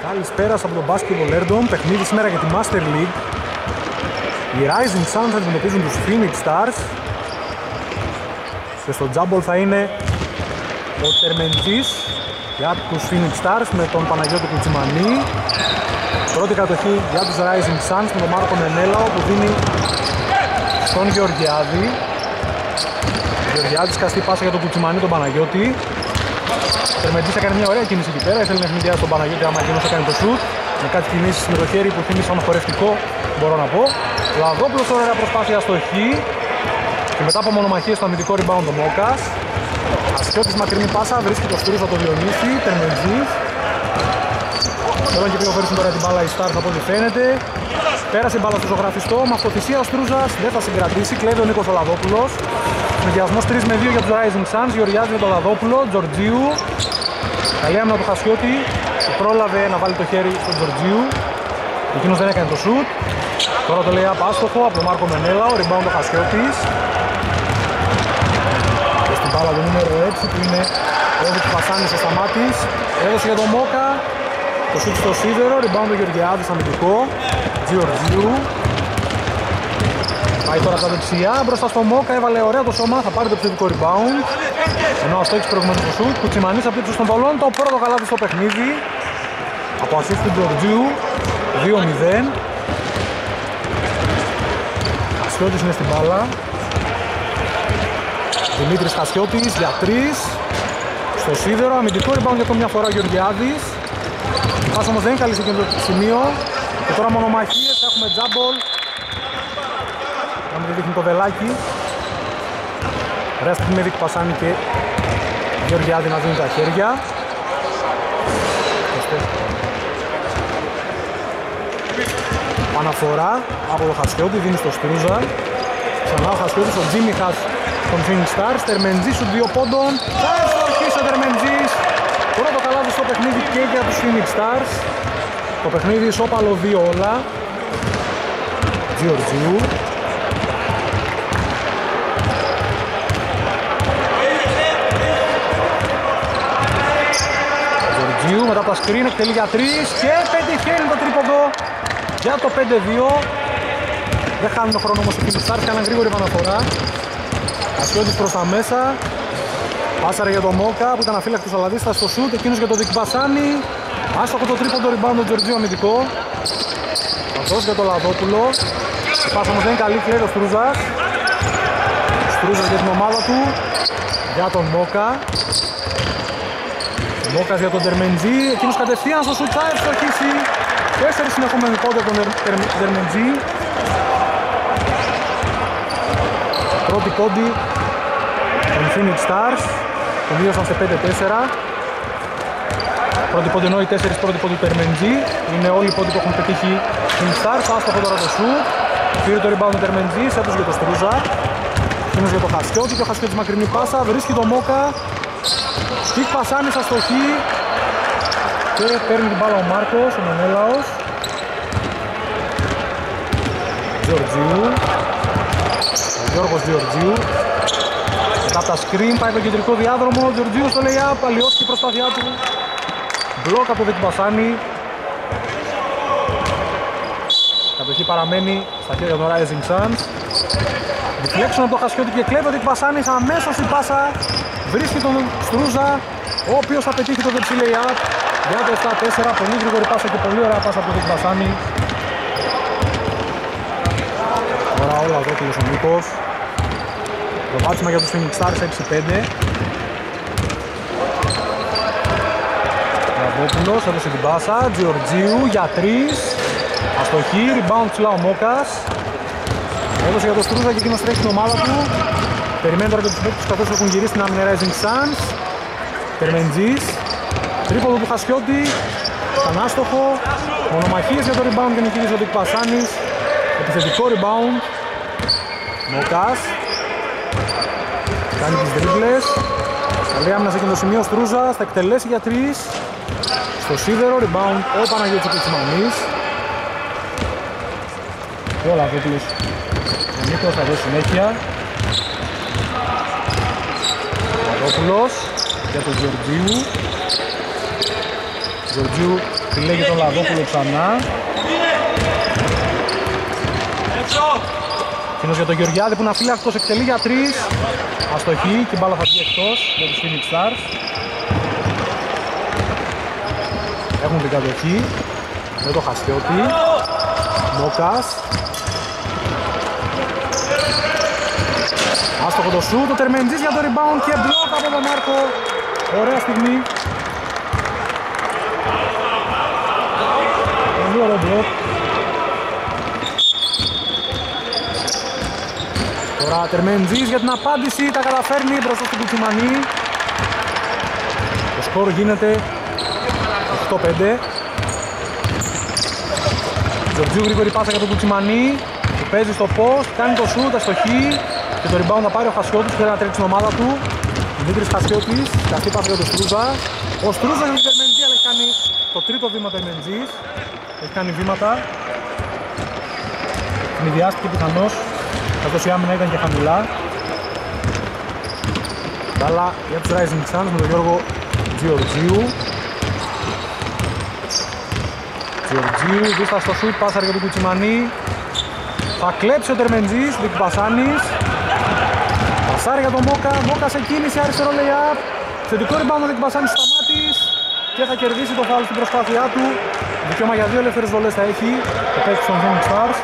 Καλησπέρα από τον Basketball Erdom, παιχνίδι σήμερα για τη Master League. Οι Rising Suns θα αντιμετωπίζουν τους Phoenix Stars και στο τζάμπολ θα είναι ο Τερμεντζής για τους Phoenix Stars με τον Παναγιώτη Κουτσιμανή. Πρώτη κατοχή για τους Rising Suns με τον Μάρκο Μενέλαο που δίνει στον Γεωργιάδη. Γεωργιάδης καστή πάσα για τον Κουτσιμανή, τον Παναγιώτη. Ο Τερμεντζής έκανε μια ωραία κίνηση εκεί πέρα, ήθελε να ευνηδιάσει τον Παναγιώτη άμα εκείνος έκανε το σουτ. Με κάτι κινήσεις με το χέρι που θύμισαν χορευτικό, μπορώ να πω. Λαδόπουλος, ωραία προσπάθεια στο χ. Και μετά από μονομαχίες στο αμυντικό rebound ο Μόκας. Ασκιώτης μακρινή πάσα, βρίσκει το Στρούζα το Διονύση, Τερμεντζής. Θέλουν και πληροφορήσουν τώρα την μπάλα η Stars από ό,τι φαίνεται. Πέρασε η μπάλα στο ζωγραφιστό, με αυτοθυσία ο Στρούζας δεν θα συγκρατήσει, κλέβει ο Νίκος ο Λαδόπουλος. Συνδυασμός 3-2 για τους Rising Suns, Γεωργιάδης με τον Λαδόπουλο, Τζορτζίου. Καλή άμυνα του Χασιώτη, που πρόλαβε να βάλει το χέρι στον Τζορτζίου. Εκείνος δεν έκανε το σουτ. Τώρα το λέει απάστοχο από τον Μάρκο Μενέλα, ο rebound ο Χασιώτης. Και στην μπάλα το νούμερο 6 που είναι ο Εύης Πασάνης ο Σταμάτης. Έδωσε για τον Μόκα. Το σουτ στο σίδερο, rebound ο Γεωργιάδης αμυντικό. Τζορτζίου. Πάει τώρα στα δεξιά, μπροστά στο Μόκα, έβαλε ωραία το σώμα, θα πάρει το επιθετικό rebound. Ενώ ο Αστόκης προηγουμένως το σουτ, Κουτσιμανής από ύψος των βολών, το πρώτο καλάθι στο παιχνίδι. Από assist του Τζορτζίου, 2-0. Χασιώτης είναι στην μπάλα. Δημήτρης Χασιώτης για 3. Στο σίδερο, αμυντικό rebound για ακόμη μια φορά ο Γεωργιάδης. Η πάσα όμως δεν είναι καλή σε εκείνο το σημείο. Και τώρα μονομαχίες, έχουμε τζάμπολ. Κάμε δείχνει το βελάκι. Ωραία στιγμή Βίκ Πασάνη και Γεωργιάδη να δίνουν τα χέρια. Αναφορά από το Χασιώτη, δίνει στο Στρούζα. Ξανά ο Χασιώτης, ο Τζίμι Χας των Phoenix Stars. Τερμεντζής σου 2 πόντων. Θα ευστοχίσει ο Τερμεντζής. Πρώτο καλάθι στο παιχνίδι και για τους Phoenix Stars. Το παιχνίδι ισόπαλο 2 όλα. Τζιορτζίου. Μετά από τα screen εκτελεί για 3 και πετυχαίνει το τρίποντο για το 5-2. Δεν χάνουν χρόνο όμως οι Phoenix Stars, κάναν γρήγορη επαναφορά. Ασκιώτης προς τα μέσα. Πάσαρε για τον Μόκα που ήταν αφύλακτος αλλά δίστα στο σουτ. Εκείνος για τον Βίκ Πασάνη. Άστοχο το τρίποντο, rebound του Τζορτζίου αμυντικό. Αυτός για τον Λαδόπουλο. Η πάσα όμως δεν είναι καλή, κλαίει ο Στρούζας. Στρούζας για την ομάδα του. Για τον Μόκα. Μόκας για τον Τερμεντζή, εκείνος κατευθείαν στο σουτ θα ευστοχίσει. 4 συνεχόμενοι πόντοι από τον Τερμεντζή. Πρώτη πόντι των Phoenix Stars, τον μείωσαν σε 5-4. Πρώτη πόντι ενώ οι 4 πρώτοι πόντι του Τερμεντζή. Είναι όλοι οι πόντι που έχουν πετύχει Phoenix Stars. Άστοχο τώρα το σουτ. Πήρε το rebound του Τερμεντζή, έτωσε για το Στρούζα. Εκείνος για το Χασιώτη και ο Χασιώτης μακρινή πάσα, βρίσκει τον Μόκα. Βίκ Πασάνης αστοχή και παίρνει την μπάλα ο Μάρκος, ο Μενέλαος. Τζορτζίου. Ο Γιώργος Τζορτζίου. Μετά από τα screen πάει το κεντρικό διάδρομο. Ο Τζορτζίου στο lay-up, αλλοιώθηκε η προσπάθειά του. Μπλοκ από Βίκ Πασάνη. Κατοχή παραμένει στα χέρια των Rising Suns. Deflection από το Χασιώτη και κλέβει ο Βίκ Πασάνης, αμέσως η πάσα. Βρίσκει τον Στρούζα, ο οποίος θα πετύχει το δεξί lay-up για το 7-4. Πολύ γρήγορη πάσα και πολύ ωραία πάσα από τον Βίκ Πασάνη. Τώρα όλα εδώ ο Νίκος. Το βάτσιμα για τους Phoenix Stars 6-5. Ραβόπουλος έδωσε την πάσα, Τζιορτζίου για 3. Αστοχή, rebound ψηλά ο Μόκας. Έδωσε για τον Στρούζα και εκείνος τρέχει την ομάδα του. Περιμένει τώρα και τους παίκτες καθώς έχουν γυρίσει την άμυνα Rising Suns. Τερμεντζής. Τρίποδο του Χασιώτη. Ανάστοχο. Μονομαχίες για το rebound και νικήτης ο Βίκ Πασάνης. Επιθετικό rebound. Μόκας. Κάνει τις δρίπλες. Καλή άμυνα σε εκείνο το σημείο. Στρούζα θα εκτελέσει για 3. Στο σίδερο rebound ο Παναγιώτης Κουτσιμανής. Και όλα δίπλες. Ο Νίκος θα δώσει συνέχεια. Παπαδόπουλος για τον Γεωργίου. Γεωργίου Επιλέγει τον Λαδόπουλο ξανά. Εκείνος για τον Γεωργιάδη που είναι αφύλακτος, εκτελεί για 3. Αστοχή και η μπάλα θα βγει εκτός για τους Phoenix Stars. Έχουν την κατοχή με το Χασιώτη. Μόκας. Άστοχο το σουτ, το Τερμεντζής για το rebound και μπλοκ από τον Μάρκο. Ωραία στιγμή. Πολύ ωραίο μπλοκ. Τώρα Τερμεντζής για την απάντηση, τα καταφέρνει μπροστά στην Κουτσιμανή. Το σκορ γίνεται 8-5. Τζορτζίου γρήγορη πάσα για τον Κουτσιμανή. Του παίζει στο post, κάνει το shoot, αστοχή. Και το rebound θα πάρει ο Χασιώτης που θέλει να τρέξει την ομάδα του. Δημήτρης Χασιώτης, καυτή πάσα για τον Στρούζα. Ο Στρούζας για τον Τερμεντζή, αλλά έχει κάνει το τρίτο βήμα Τερμεντζής. Έχει κάνει βήματα. Μηδιάστηκε πιθανώς, καθώς η άμυνα ήταν και χαμηλά. Μπάλα για τους Rising Suns με τον Γιώργο Τζιορτζίου. Τζιορτζίου, δίστα στο σουτ, πάσαρ για τον Κουτσιμανή. Θα κλέψει ο Τερμεντζής, Δικ Πασάνης. Πασάρι για τον Μόκα, Μόκα σε κίνηση, αριστερό lay-up. Θετικό rebound ο Δικ Πασάνης σταμάτης. Και θα κερδίσει το φάουλ στην προσπάθειά του. Δικαίωμα για 2 ελεύθερες βολές θα έχει ο παίκτης των Phoenix Stars.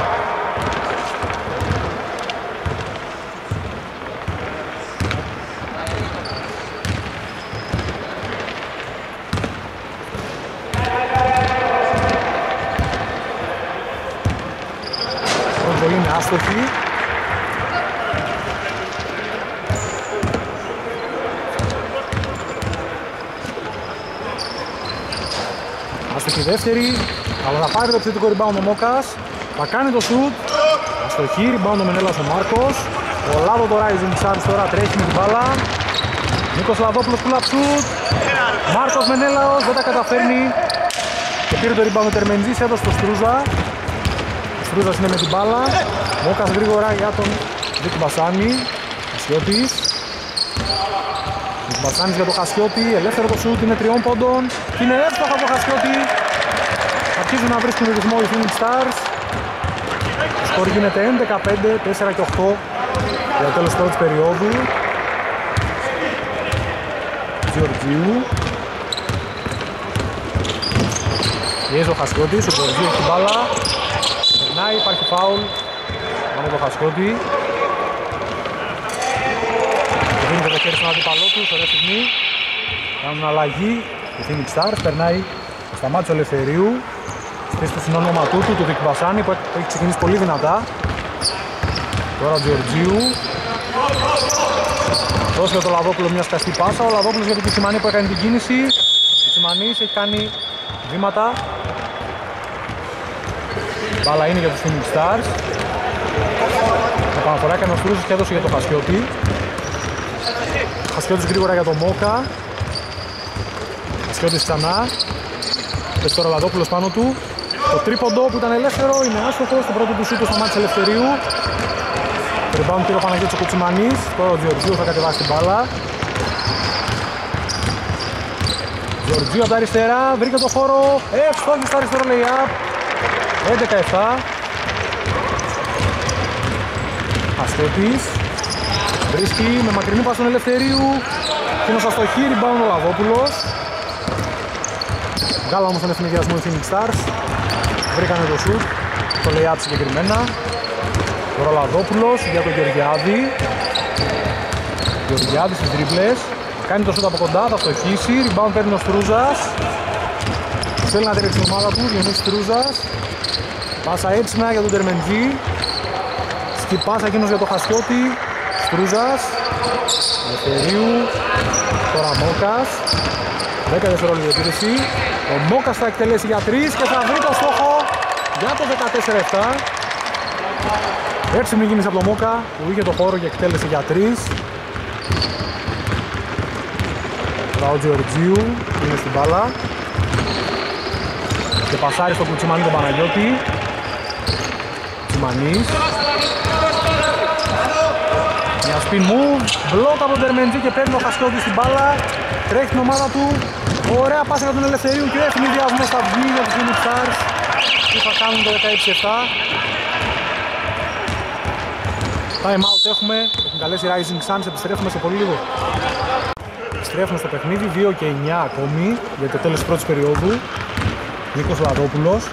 Πρώτη είναι άστοχη. Άστοχη δεύτερη, αλλά θα πάρει το επιθετικό rebound ο Μόκας. Θα κάνει το shoot. Αστοχή, rebound ο Μενέλας ο Μάρκος. Ο Λάδο το Rising Stars τώρα τρέχει με την μπάλα. Νίκος Λαδόπουλος pull-up shoot. Μάρκος Μενέλαος δεν τα καταφέρνει. Και πήρε το rebound ο Τερμεντζής, έδωσε το Στρούζα. Ο Στρούζας είναι με την μπάλα. Μόκας γρήγορα για τον Δικ Μπασάνη. Χασιώτης. Δικ Μπασάνης για τον Χασιώτη. Ελεύθερο το σουτ, είναι 3 πόντων. Και είναι εύστοχα από τον Χασιώτη. Αρχίζουν να βρίσκουν ρυθμό οι Phoenix Stars. Το σκορ γίνεται 11-5, 4 και 8 για το τέλος της πρώτης περίοδου. Τζιορτζίου. Πιέζει ο Χασιώτης, ο Τζιορτζίου έχει την μπάλα. Περνάει, υπάρχει φάουλ από τον Χασιώτη. Και δίνει το χέρι στον αντίπαλό του, ωραία στιγμή. Κάνουν αλλαγή, η Phoenix Stars περνάει στα μάτια Ελευθερίου. Στήσει το συνόνομα του Δικ Μπασάνη που έχει ξεκινήσει πολύ δυνατά. Τώρα ο Τζιορτζίου. Δώσει για το Λαδόπουλο μια σκαστή πάσα. Ο Λαδόπουλος για τον Κουτσιμανή που έκανε την κίνηση. Ο Κουτσιμανής έχει κάνει βήματα. Μπάλα είναι για τους Phoenix Stars. Επαναφορά έκανε ο Στρούζης και έδωσε για τον Χασιώτη. Χασιώτης γρήγορα για τον Μόκα. Χασιώτης ξανά. Πες τώρα ο Λαδόπουλος πάνω του. Το τρίποντο που ήταν ελεύθερο είναι άστοχο. Στο πρώτο του σούτο σταμάτησε Ελευθερίου. Το rebound πήρε ο Παναγιώτης ο Κουτσιμανής. Τώρα ο Τζιορτζίου θα κατεβάσει την μπάλα. Τζιορτζίου από τα αριστερά. Βρήκε το χώρο. Ευστόχει στο αριστερό lay-up. 11-7. Αστέτης. Βρίσκει με μακρινή πάση τον Ελευθερίου. Εκείνος αστοχή. Rebound ο Λαδόπουλος. Βγάλα όμως τον ευθυνδιασμό οι Phoenix Stars. Βρήκανε το shoot, το lay-up συγκεκριμένα. Τώρα ο Λαδόπουλος για τον Γεωργιάδη. Γεωργιάδη στις τρίπλες. Κάνει το shoot από κοντά, θα στοχίσει. Rebound παίρνει ο Στρούζας. Θέλει να τρέξει την ομάδα του, Διονύσης Στρούζας. Πάσα έψινα για τον Τερμεντζή. Σκι πάσα εκείνος για τον Χασιώτη. Στρούζας. Ελευθερίου. Τώρα Μόκας. 10 δευτερόλεπτη επίθεση. Ο Μόκας θα εκτελέσει για 3 και θα βρει το στόχο για το 14-7. Έξυπνη κίνηση από τον Μόκα που είχε το χώρο και εκτέλεσε για 3. Τώρα ο Τζιορτζίου είναι στην μπάλα και πασάρει στο Κουτσιμανί τον Παναγιώτη. Κουτσιμανής. Μια spin move, μπλοκ από τον Τερμεντζή και παίρνει ο Χασιώτης στην μπάλα. τρέχει την ομάδα του. Ωραία πάσα για τον Ελευθερίου και ευνηδιασμός θα βγει για τους Phoenix Stars που θα κάνουν το 16-7. Time out έχουμε καλέσει Rising Suns, επιστρέφουμε σε πολύ λίγο. Επιστρέφουμε στο παιχνίδι, 2 και 9 ακόμη για το τέλος της πρώτης περίοδου. Νίκος Λαδόπουλος.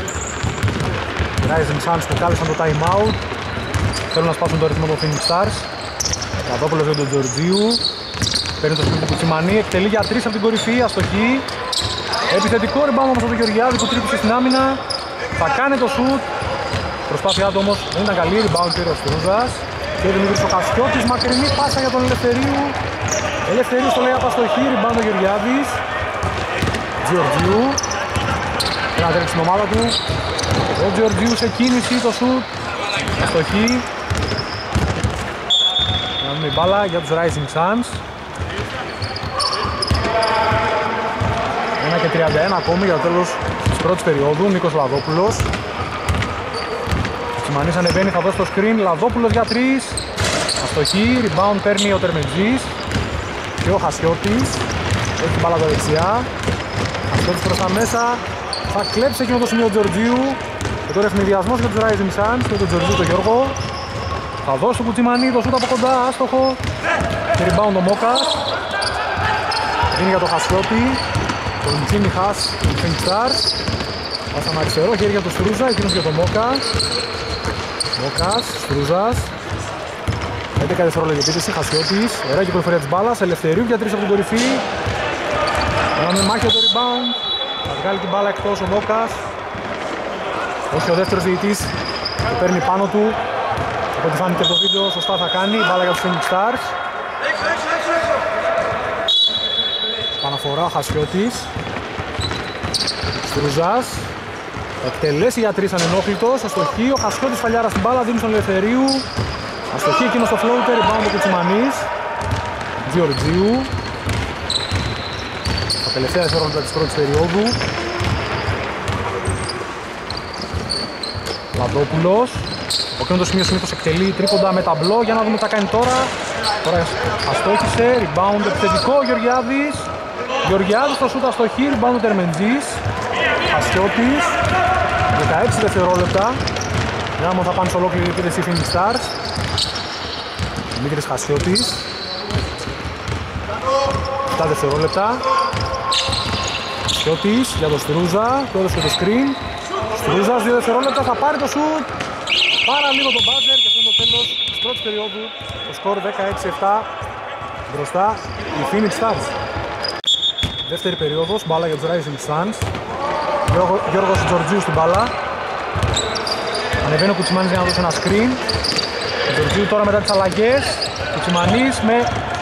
Rising Suns που κάλεσαν το time out. Θέλουν να σπάσουν το ρυθμό των Phoenix Stars. Λαδόπουλος για τον Τζορτζίου. Παίρνει το σπίτι του Κουτσιμανί, εκτελεί για 3 από την κορυφή, αστοχή. Επιθετικό rebound όμως από τον Γεωργιάδη που τρύπησε στην άμυνα. Θα κάνει το shoot. Προσπάθειά του όμως δεν ήταν καλή, rebound πήρε ο Στρούζας. Και ο Δημήτρης ο Χασιώτης, μακρινή πάσα για τον Ελευθερίου. Ελευθερίου στο λέει απαστοχή, rebound ο Γεωργιάδης. Γεωργίου. Πρέπει να τρέξει την ομάδα του. Ο Γεωργίου σε κίνηση, το shoot. Αστοχή. Να δούμε η μπάλα για τους Rising Suns. 1 και 31 ακόμη για το τέλος της πρώτης περίοδου. Νίκος Λαδόπουλος. Τσιμανής ανεβαίνει, θα δώσει το screen. Λαδόπουλος για 3. Αστοχή, rebound παίρνει ο Τερμετζής. Και ο Χασιώτης. Έχει την μπάλα τα δεξιά. Χασιώτης προς τα μέσα. Θα κλέψει εκείνο το σημείο του Τζορτζίου. Και τώρα ευνηδιασμός για τους Rising Suns. Και τον Τζορτζίου τον Γιώργο. Θα δώσει το Κουτσιμανί, το σούτ από κοντά, άστοχο. Και rebound ο Μόκας. Είναι για το Χασιώτη. Το Τζίμι Χας, του Phoenix Stars. Πάσαν αριστερό, χέρι για το Στρούζα, εκείνος για το Μόκα. Μόκας, Στρούζας. 11 δευτερόλεπτα για επίθεση, Χασιώτης. Ωραία κυκλοφορία της μπάλας, Ελευθερίου για 3 από την κορυφή. Κάναμε μάχη για το rebound. Θα βγάλει την μπάλα εκτός ο Μόκας. Όχι, ο δεύτερος διαιτητής το παίρνει πάνω του. Από ό,τι φάνηκε το βίντεο, σωστά θα κάνει. Μπάλα για τους Phoenix Stars. Παναφορά ο Χασιώτης. Στρούζας. Εκτελέσει για 3 ανενόχλητος. Αστοχή. Ο Χασιώτης φαλιάρα στην μπάλα. Δίνει στον Ελευθερίου. Αστοχή εκείνο στο floater. Rebound ο Κουτσιμανής. Γεωργίου. Τα τελευταία δευτερόλεπτα της πρώτης περίοδου. Λαδόπουλος. Ο κέντρος σημείο συνήθως εκτελεί τρίποντα με ταμπλό. Για να δούμε τι θα κάνει τώρα. Τώρα αστόχησε. Rebound επιθετικό. Γεωργιάδης. Γεωργιάδης στο σούτ αστοχή. Rebound ο Τερμεντζής. Χασιώτης. 16 δευτερόλεπτα. Για να θα πάνε σε ολόκληρη επίθεση Phoenix Stars. Δημήτρης Χασιώτης. 7 δευτερόλεπτα. Χασιώτης για τον Στρούζα. Του έδωσε το screen. Στρούζας 2 δευτερόλεπτα. Θα πάρει το σούτ. Πάρα λίγο το μπάζερ και αυτό είναι το τέλος της πρώτης περίοδου. Το σκορ 16-7. Μπροστά οι Phoenix Stars. Δεύτερη περίοδος, μπάλα για τους Rising Suns. Γιώργος Τζορτζίου στην μπάλα. Ανεβαίνει ο Κουτσιμανής για να δώσει ένα screen. Ο Τζορτζίου τώρα μετά τις αλλαγές. Κουτσιμανής με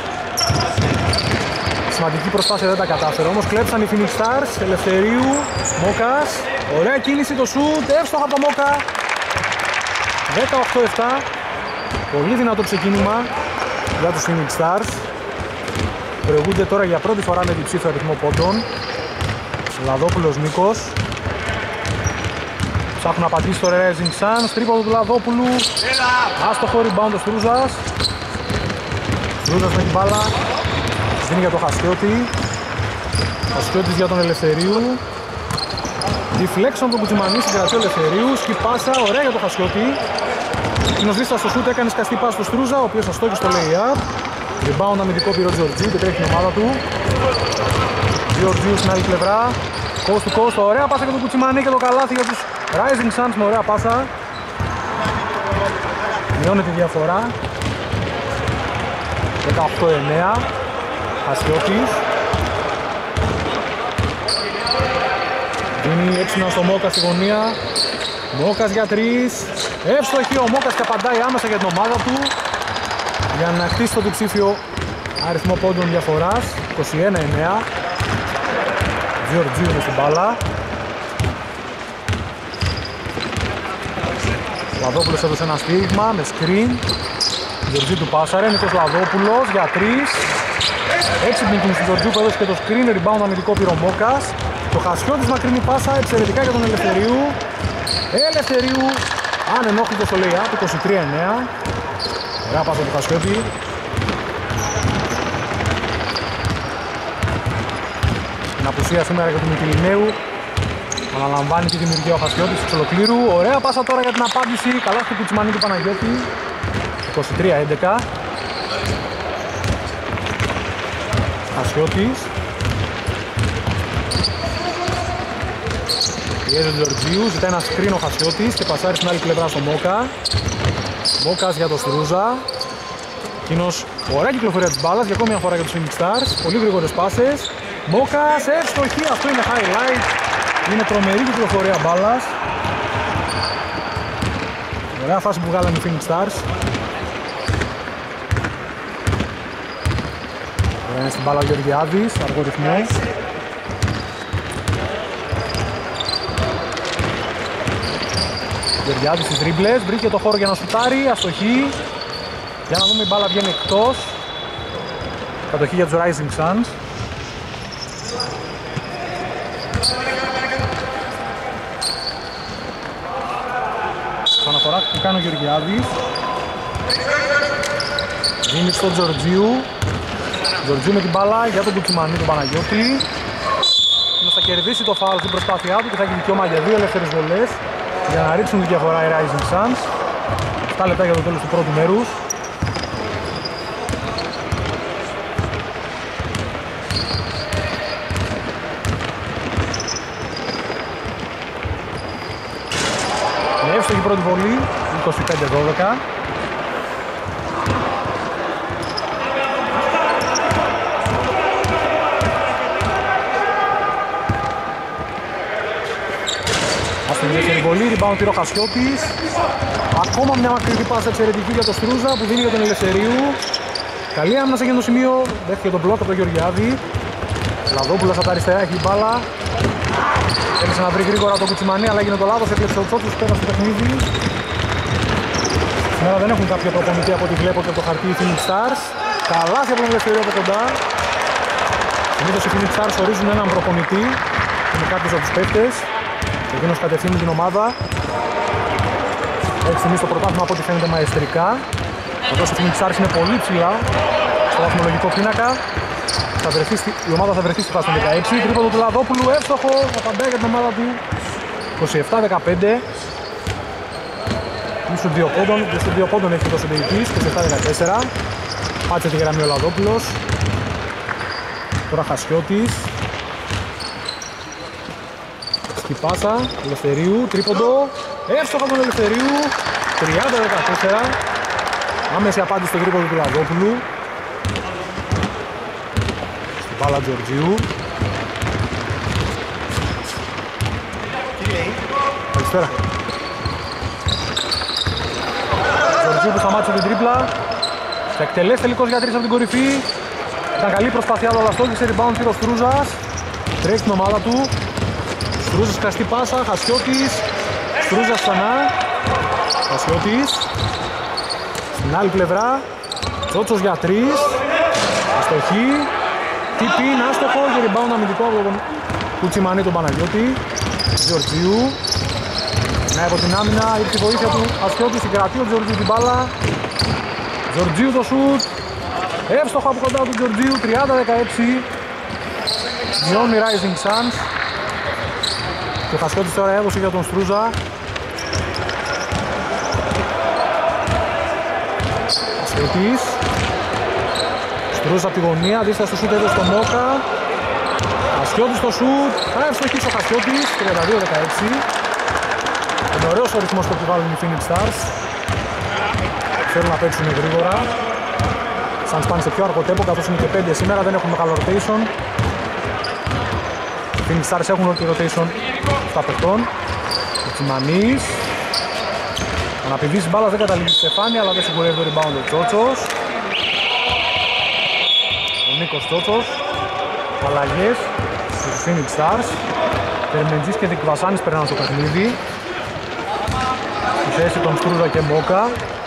σημαντική προσπάθεια δεν τα κατάφερε. Όμως κλέψαν οι Phoenix Stars. Ελευθερίου, Μόκας. Ωραία κίνηση το shoot, εύστοχα από το Μόκα. 18-7. Πολύ δυνατό ξεκίνημα για τους Phoenix Stars. Προηγούνται τώρα για πρώτη φορά με διψήφιο αριθμό πόντων. Λαδόπουλος Νίκος. Ψάχνουν να πατήσει το Rising Suns. Τρίποντο του Λαδόπουλου. Άστοχο rebound ο Στρούζας. Στρούζας με την μπάλα. Δίνει για το Χασιώτη. Χασιώτης για τον Ελευθερίου. Deflection τον Κουτσιμανή, συγκρατεί ο Ελευθερίου. Σκυπάσα, ωραία για το Χασιώτη. Εκείνος βρίσκεται στο σούτ, έκανε σκαστή πάση στο Στρούζα, ο οποίος αστόχησε στο lay-up. Rebound αμυντικό πήρε ο Τζορτζίου και τρέχει την ομάδα του. Τζορτζίου στην άλλη πλευρά. Coast to coast, ωραία πάσα για τον Κουτσιμανή και το καλάθι για τους Rising Suns με ωραία πάσα. Μειώνει τη διαφορά. 18-9. Χασιώτης. Δίνει έξινα στο Μόκα στη γωνία. Μόκας για 3. Εύστοχη ο Μόκας και απαντάει άμεσα για την ομάδα του. Για να χτίσει το διψήφιο αριθμό πόντων διαφοράς. 21-9. Γεωργίου είναι στην μπάλα. Λαδόπουλος έδωσε ένα στήριγμα με screen. Γεωργίου του πάσαρε. Νίκος Λαδόπουλος για 3. Έξυπνη κίνηση του Γεωργίου που έδωσε και το screen. Rebound αμυντικό πήρε ο Μόκας. Το Χασιώτης μακρινή πάσα, εξαιρετικά για τον Ελευθερίου. Ελευθερίου, ανενόχλητο στο lay-up, 23-9. Ωραία πάσα του Χασιώτη. Ουσία σήμερα για τον Μητυλινέου. Αναλαμβάνει τη δημιουργία ο Χασιώτης εξ ολοκλήρου. Ωραία πάσα τώρα για την απάντηση. Καλά στο Κουτσιμανί του Παναγιώτη. 23-11. Χασιώτης. Πιέζει ο Τζορτζίου, ζητάει ένα σκριν ο Χασιώτης και πασάρει στην άλλη πλευρά στο Μόκα. Μόκας για το Στρούζα. Εκείνος ωραία κυκλοφορία της μπάλας για ακόμη μια φορά για τους Phoenix Stars. Πολύ γρήγορες πάσες. Μόκας, εύστοχη, αυτό είναι highlight. Είναι τρομερή κυκλοφορία μπάλας. Ωραία φάση που βγάλανε οι Phoenix Stars. Ωραία είναι στην μπάλα ο Γεωργιάδης, αργό ρυθμό. Γεωργιάδης στις δρίμπλες, βρήκε το χώρο για να σουτάρει, αστοχή. Για να δούμε, η μπάλα βγαίνει εκτός. Κατοχή για τους Rising Suns. Αναφορά που κάνει ο Γεωργιάδης. Δίνει στον Τζορτζίου. Τζορτζίου με την μπάλα για τον Κουτσιμανί, τον Παναγιώτη. Θα κερδίσει το φάουλ στην προσπάθειά του και θα έχει δικαίωμα για 2 ελεύθερες βολές για να ρίξουν τη διαφορά οι Rising Suns. 7 λεπτά για το τέλος του πρώτου μέρους. Με εύστοχη πρώτη βολή, 25-12. Στην δεύτερη βολή, rebound πήρε ο Χασιώτης. Ακόμα μια μακρινή πάσα εξαιρετική για το Στρούζα που δίνει για τον Ελευθερίου. Καλή άμυνα σε εκείνο το σημείο, δέχτηκε τον μπλοκ από τον Γεωργιάδη. Λαδόπουλος από τα αριστερά έχει μπάλα. Θέλησε να βρει γρήγορα τον Κουτσιμανί, αλλά έγινε το λάθος, έκλεψε ο Τσότσος, πέρασε το παιχνίδι. Σήμερα δεν έχουν κάποιο προπονητή από ό,τι βλέπω και από το χαρτί οι Phoenix Stars. Καλάθι από τον Ελευθερίου από κοντά. Συνήθως οι Phoenix Stars ορίζουν έναν προπονητή, είναι κάποιος από τους παίκτες. Εκείνος κατευθύνει την ομάδα. Έχει στιγμή στο πρωτάθλημα από ό,τι φαίνεται μαεστρικά. Ωστόσο η Phoenix Stars είναι πολύ ψηλά στο βαθμολογικό πίνακα. Η ομάδα θα βρεθεί στη φάση των 16. Τρίποντο του Λαδόπουλου, εύστοχο, απαντάει για την ομάδα του. 27-15. Ίσως 2 πόντων, και στους 2 πόντων έχει το συντηρητής. 27-14. Πάτσε τη γραμμή ο Λαδόπουλος. Τώρα Χασιώτης. Στη πάσα, Ελευθερίου, τρίποντο. Εύστοχα τον Ελευθερίου. 30-14. Άμεση απάντηση στο τρίποντο του Λαδόπουλου. Στην μπάλα Τζορτζίου. Καλησπέρα. Τζορτζίου που σταμάτησε την τρίπλα. Θα εκτελέσει τελικώς για 3 από την κορυφή. Ήταν καλή προσπάθειά του, αλλά στόχισε rebound πήρε ο Στρούζας. Τρέχει την ομάδα του. Στρούζας κραστή πάσα, Χασιώτης. Στρούζας ξανά. Χασιώτης. Στην άλλη πλευρά. Τσότσος για 3. Αστοχή. Τύπη, είναι άστοχο και rebound αμυντικό από τον Κουτσιμανί τον Παναγιώτη. Τζορτζίου. Ναι, από την άμυνα ήρθε η βοήθεια του Χασιώτη. Συγκρατεί ο Τζορτζίου την μπάλα. Τζορτζίου το σουτ. Εύστοχο από κοντά του Τζορτζίου. 30-16. Μειώνει οι Rising Suns. Και ο Χασιώτης τώρα έδωσε για τον Στρούζα. Χασιώτης. Στρούζα από τη γωνία, αντίσταση στο σούτ έδωσε στο Μόκα. Χασιώτης στο σούτ. Θα εύστοχης ο Χασιώτης, 32-16. Είναι ωραίος ο ρυθμός που επιβάλλουν οι Phoenix Stars. Θέλουν να παίξουν γρήγορα. Σαν πάνε σε πιο αργό τέμπο, καθώς είναι και 5 σήμερα, δεν έχουν μεγάλο rotation. Οι Phoenix Stars έχουν όλη τη rotation στα παιχτών. Ο Τσιμανής. Αναπηδήσει μπάλα, δεν καταλήγει στη στεφάνια, αλλά δεν σιγουρεύει το rebound ο Τσότσος. Ο Νίκος Τσότσος. Αλλαγές στους Phoenix Stars. Τερμεντζής και Δικβασάνης περνάνε στο παιχνίδι. Στη θέση των Στρούζα και Μόκα.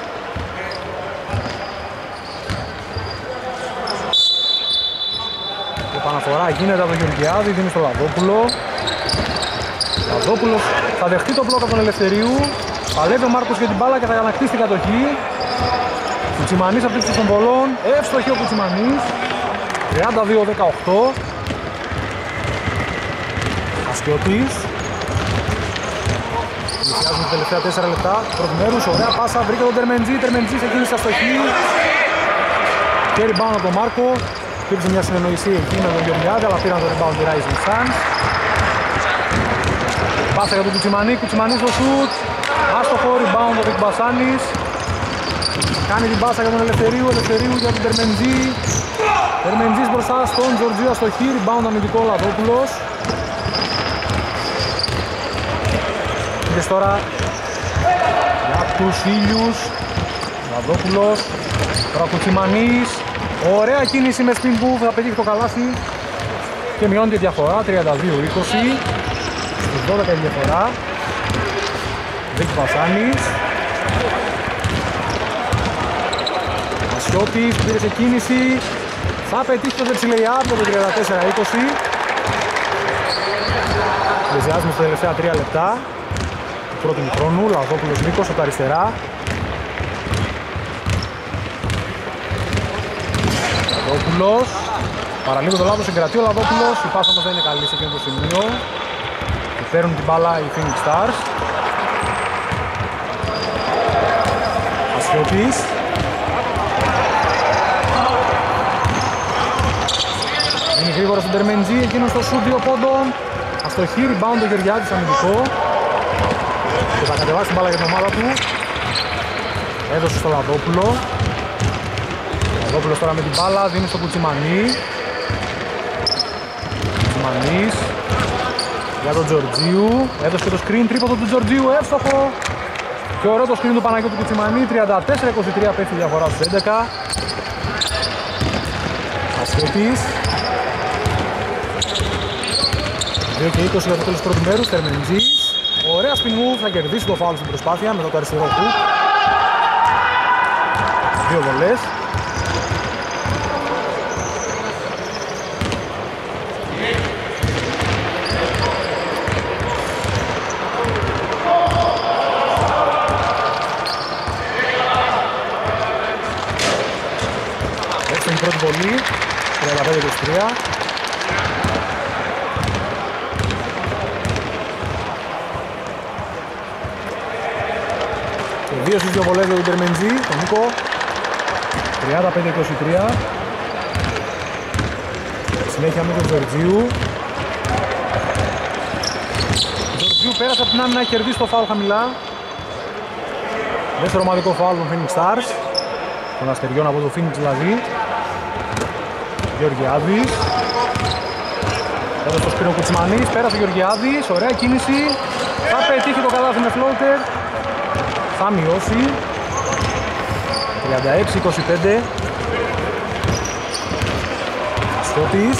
Η επαναφορά γίνεται από τον Γεωργιάδη, δίνει στο Λαδόπουλο. Λαδόπουλος θα δεχτεί το μπλοκ από τον Ελευθερίου. Παλεύει ο Μάρκος για την μπάλα και θα ανακτήσει την κατοχή. Κουτσιμανής από τους των πολλών. Εύστοχη ο Κουτσιμανής. 32-18. Χασιώτης. Πλησιάζουν τα τελευταία 4 λεπτά. Πρώτου μέρους, ωραία πάσα, βρήκε τον Τερμεντζή. Τερμεντζή ξεκίνησε αστοχή. Και rebound από τον Μάρκο. Υπήρξε μια συνεννοησία εκεί με τον Γεωργιάδη, αλλά πήραν το rebound οι Rising Suns. Πάσα για τον Κουτσιμανί, Κουτσιμανί στο shoot. Άστοχο, rebound ο Βικ Μπασάνης. Κάνει την πάσα για τον Ελευθερίου, Ελευθερίου για τον Τερμεντζή. Τερμεντζής μπροστά στον Τζορτζίου αστοχή, rebound αμυντικό Λαδόπουλος. Είδες τώρα για τους Ήλιους. Λαδόπουλος, τώρα Κουτσιμανής. Ωραία κίνηση με spin move, θα πετύχει το καλάθι και μειώνει τη διαφορά, 32-20. Στους 12 η διαφορά. Βικ Βασάνης. Μασιώτης πήρε σε κίνηση. Θα πετύχει το δεξιλεϊάπ για το 34-20. Πλησιάζουμε στα τελευταία 3 λεπτά του πρώτου χρόνου. Λαδόπουλος Νίκος από τα αριστερά. Λαδόπουλος. Παραλίγο το λάθος συγκρατεί ο Λαδόπουλος. Η πάσα όμως δεν είναι καλή σε εκείνο το σημείο. Και παίρνουν την μπάλα οι Phoenix Stars. Ασιώτης. Είναι γρήγορα στον Τερμεντζή, εκείνος στο σούτ 2 πόντων. Αστοχή, rebound το Γεωργιάδης αμυντικό. Και θα κατεβάσει την μπάλα για την ομάδα του. Έδωσε στο Λαδόπουλο. Λαδόπουλος τώρα με την μπάλα, δίνει στο Κουτσιμανί. Κουτσιμανής για τον Τζορτζίου. Έδωσε και το screen, τρίποντο του Τζορτζίου, εύστοχο. Και ωραίο το screen του Παναγιώτου Κουτσιμανί. 34-23 πέφτει η διαφορά στους 11. Ασιώτης. 2 και 20 για το τέλος πρώτου μέρους. Τερμεντζής. Ωραία spin move, θα κερδίσει το φάουλ στην προσπάθεια με το αριστερό του. 2 βολές. Έτσι είναι η πρώτη βολή. 35-23. Δύο στις δύο βολές για τον Τερμεντζή, τον Νίκο. 35-23. Συνέχεια με τον Τζορτζίου. Τζορτζίου πέρασε από την άμυνα, έχει κερδίσει το φάουλ χαμηλά. Δεύτερο ομαδικό φάουλ των Phoenix Stars. Των αστεριών από το Phoenix δηλαδή. Γεωργιάδης. Έδωσε το Σπύρο Κουτσιμανής, πέρασε ο Γεωργιάδης, ωραία κίνηση. Θα πετύχει το καλάθι με floater. Θα μειώσει 36-25. Σκότης.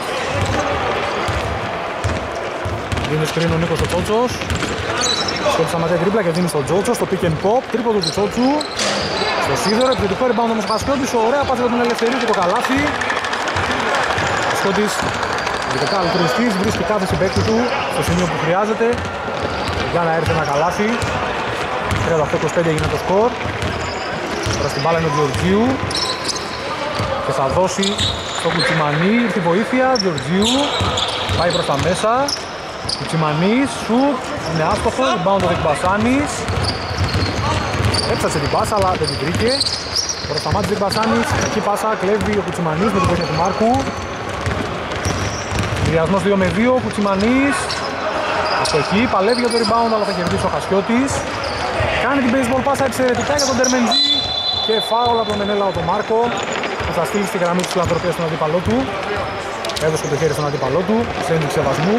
Δίνει screen ο Νίκος ο Τσότσος. Σκότης σταματάει τρίπλα και δίνει στον Τσότσο στο pick and pop. Τρίποντο του Τσότσου. Στο σίδερο, επιθετικό rebound όμως ο Χασιώτης. Ωραία πάσα για τον Ελευθερίου και το καλάθι. Ο Σκότης, ειδικά αλτρουιστής, βρίσκει κάθε συμπαίκτη του στο σημείο που χρειάζεται για να έρθει ένα καλάθι. 38-25 έγινε το σκορ. Τώρα στην μπάλα είναι ο Γεωργίου και θα δώσει στο Κουτσιμανί, ήρθε η βοήθεια. Γεωργίου πάει προς τα μέσα. Κουτσιμανής, σουτ, είναι άστοχο, rebound ο Βικ Μπασάνης. Έψασε την πάσα αλλά δεν την βρήκε. Προς τα μάτια Βικ Μπασάνης, κακή πάσα, κλέβει ο Κουτσιμανής με την βοήθεια του Μάρκου. Συνδυασμός 2 με 2, Κουτσιμανής. Αστοχή, παλεύει για το rebound αλλά θα κερδίσει ο Χασιώτης. Κάνει την baseball πάσα εξαιρετικά για τον Τερμεντζή και φάουλ από τον Μενέλα τον Μάρκο που θα στείλει στη γραμμή της φιλανθρωπίας στον αντίπαλό του. Έδωσε το χέρι στον αντίπαλό του, σε ένδειξη σεβασμού.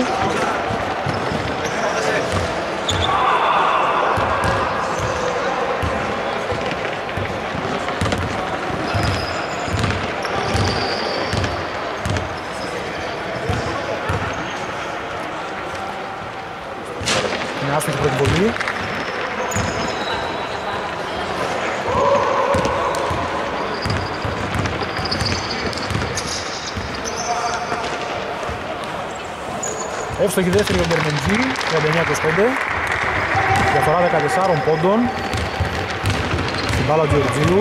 Είναι άστοχη πρώτη βολή. Εύστοχη δεύτερη για τον Τερμεντζή, 39-25. Διαφορά 14 πόντων. Στην μπάλα Γεωργίου.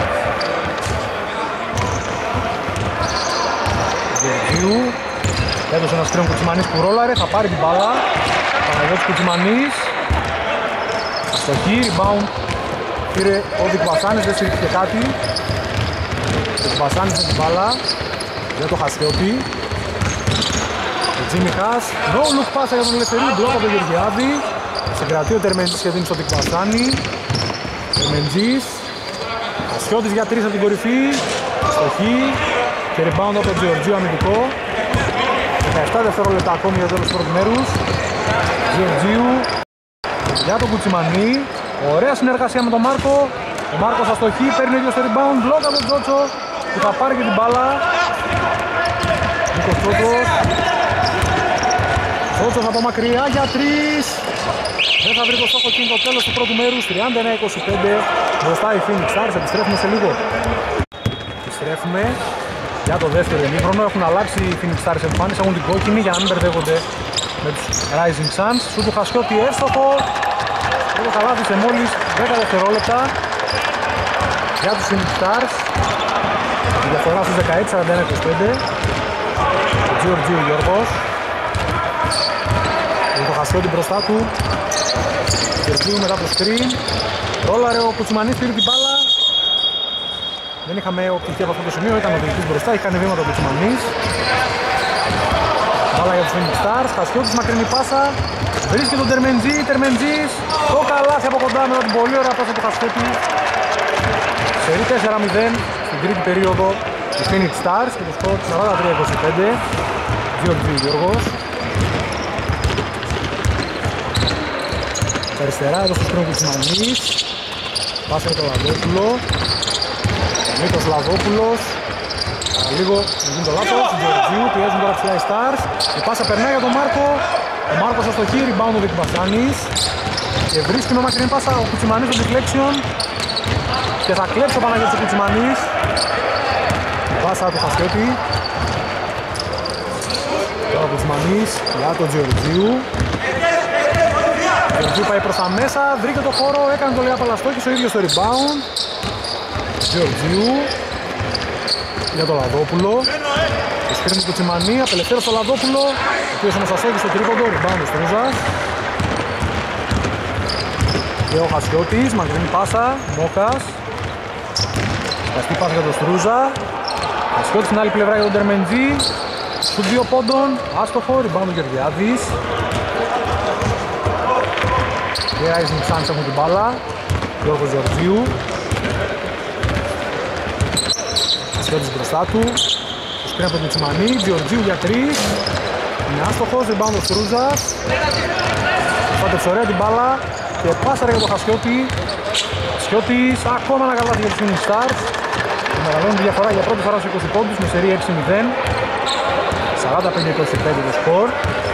Γεωργίου. Έδωσε ένα σκριν Κουτσιμανής που ρόλαρε, θα πάρει την μπάλα. Παναγιώτης Κουτσιμανής. Αστοχή, rebound. Πήρε ο Δικβασάνης, δεν συρρήθηκε κάτι. Ο Δικβασάνης με την μπάλα. Για το Χασιώτη. Ο Τζίμι Χας. No look πάσα για τον Ελευθερίου. Μπλοκ από τον Γεωργιάδη. Συγκρατεί ο Τερμεντζής και δίνει στο Δικβασάνη. Τερμεντζής. Χασιώτης για 3 από την κορυφή. Αστοχή. Και rebound από τον Γεωργίου αμυντικό. 17 δευτερόλεπτα ακόμη για το τέλος του πρώτου μέρους. Γεωργίου για τον Κουτσιμανή. Ωραία συνεργασία με τον Μάρκο. Ο Μάρκος αστοχή, παίρνει ίδιο στο rebound. Μπλοκ από τον Τζότσο που θα πάρει και την μπάλα. Νίκος Τζότσος. Τζότσος από μακριά για 3. Δεν θα βρει το στόχο εκείνο το τέλος του πρώτου μέρους. 31-25 μπροστά η Phoenix Stars. Επιστρέφουμε σε λίγο. Επιστρέφουμε για το δεύτερο ημίχρονο. Έχουν αλλάξει οι Phoenix Stars εμφάνιση. Έχουν την κόκκινη για να μην μπερδεύονται με τους Rising Suns. Σου του Χασιώτη εύστοχο. Το καλάθι σε μόλις 10 δευτερόλεπτα για τους Phoenix Stars. Η διαφορά στους 16-41-25. Ο Γεωργίου Γιώργος. Είναι το Χασιώτη μπροστά του. Γεωργίου μετά το screen. Ρόλαρε ο Κουτσιμανής, πήρε την μπάλα. Δεν είχαμε οπτική από αυτό το σημείο, ήταν ο διαιτητής μπροστά, είχε κάνει βήματα ο Κουτσιμανής. Μπάλα για τους Phoenix Stars, Χασιώτης μακρινή πάσα. Βρίσκει τον Τερμεντζή, Τερμεντζής. Το καλάθι από κοντά μετά την πολύ ωραία πάσα του Χασιώτη. Σερί 4-0 στην τρίτη περίοδο του Phoenix Stars και το σκορ 43-25. Γεωργίου Γιώργος. Αριστερά εδώ στο σκρίνο Κουτσιμανής. Πάσα για τον Λαδόπουλο. Νίκος Λαδόπουλος. Λίγο γίνει το λάθος. Γεωργίου πιέζουν τώρα ψηλά οι Stars. Η πάσα περνάει για τον Μάρκο. Ο Μάρκος αστοχή, rebound ο Δικβασάνης. Και βρίσκει με μακρινή πάσα ο Κουτσιμανής στο deflection. Και θα κλέψει ο Παναγιώτης ο Κουτσιμανής. Πάσα του Χασιώτη. Τώρα ο Κουτσιμανής για τον Γεωργίου. Ο Γεωργίου πάει προς τα μέσα, βρήκε το χώρο, έκανε το λέει απαλαστόκης, ο ίδιος στο rebound. Γεωργίου για τον Λαδόπουλο. Το σκριν του Κουτσιμανή, απελευθέρωσε το Λαδόπουλο, ο οποίος όμως ασώγει στο τρίποντο, rebound ο Στρούζας. Και ο Χασιώτης, μακρινή πάσα, Μόκας. Καστή πάσα για τον Στρούζα. Χασιώτης στην άλλη πλευρά για τον Τερμεντζή. Σου 2 πόντων, άστοχο, rebound ο Γεωργιάδης. Και Rising Suns έχουν την μπάλα. Γιώργος Γεωργίου. Χασιώτης μπροστά του. Το σκριν από τον Κουτσιμανή, Γεωργίου για 3. Είναι άστοχος, rebound ο Στρούζας. Πάτεψε ωραία την μπάλα. Και πάσαρε για τον Χασιώτη. Χασιώτης, ακόμα ένα καλάθι για τους Phoenix Stars. Μεγαλώνει τη διαφορά για πρώτη φορά στους 20 πόντους με σερί 6-0. 45-25 το σκορ.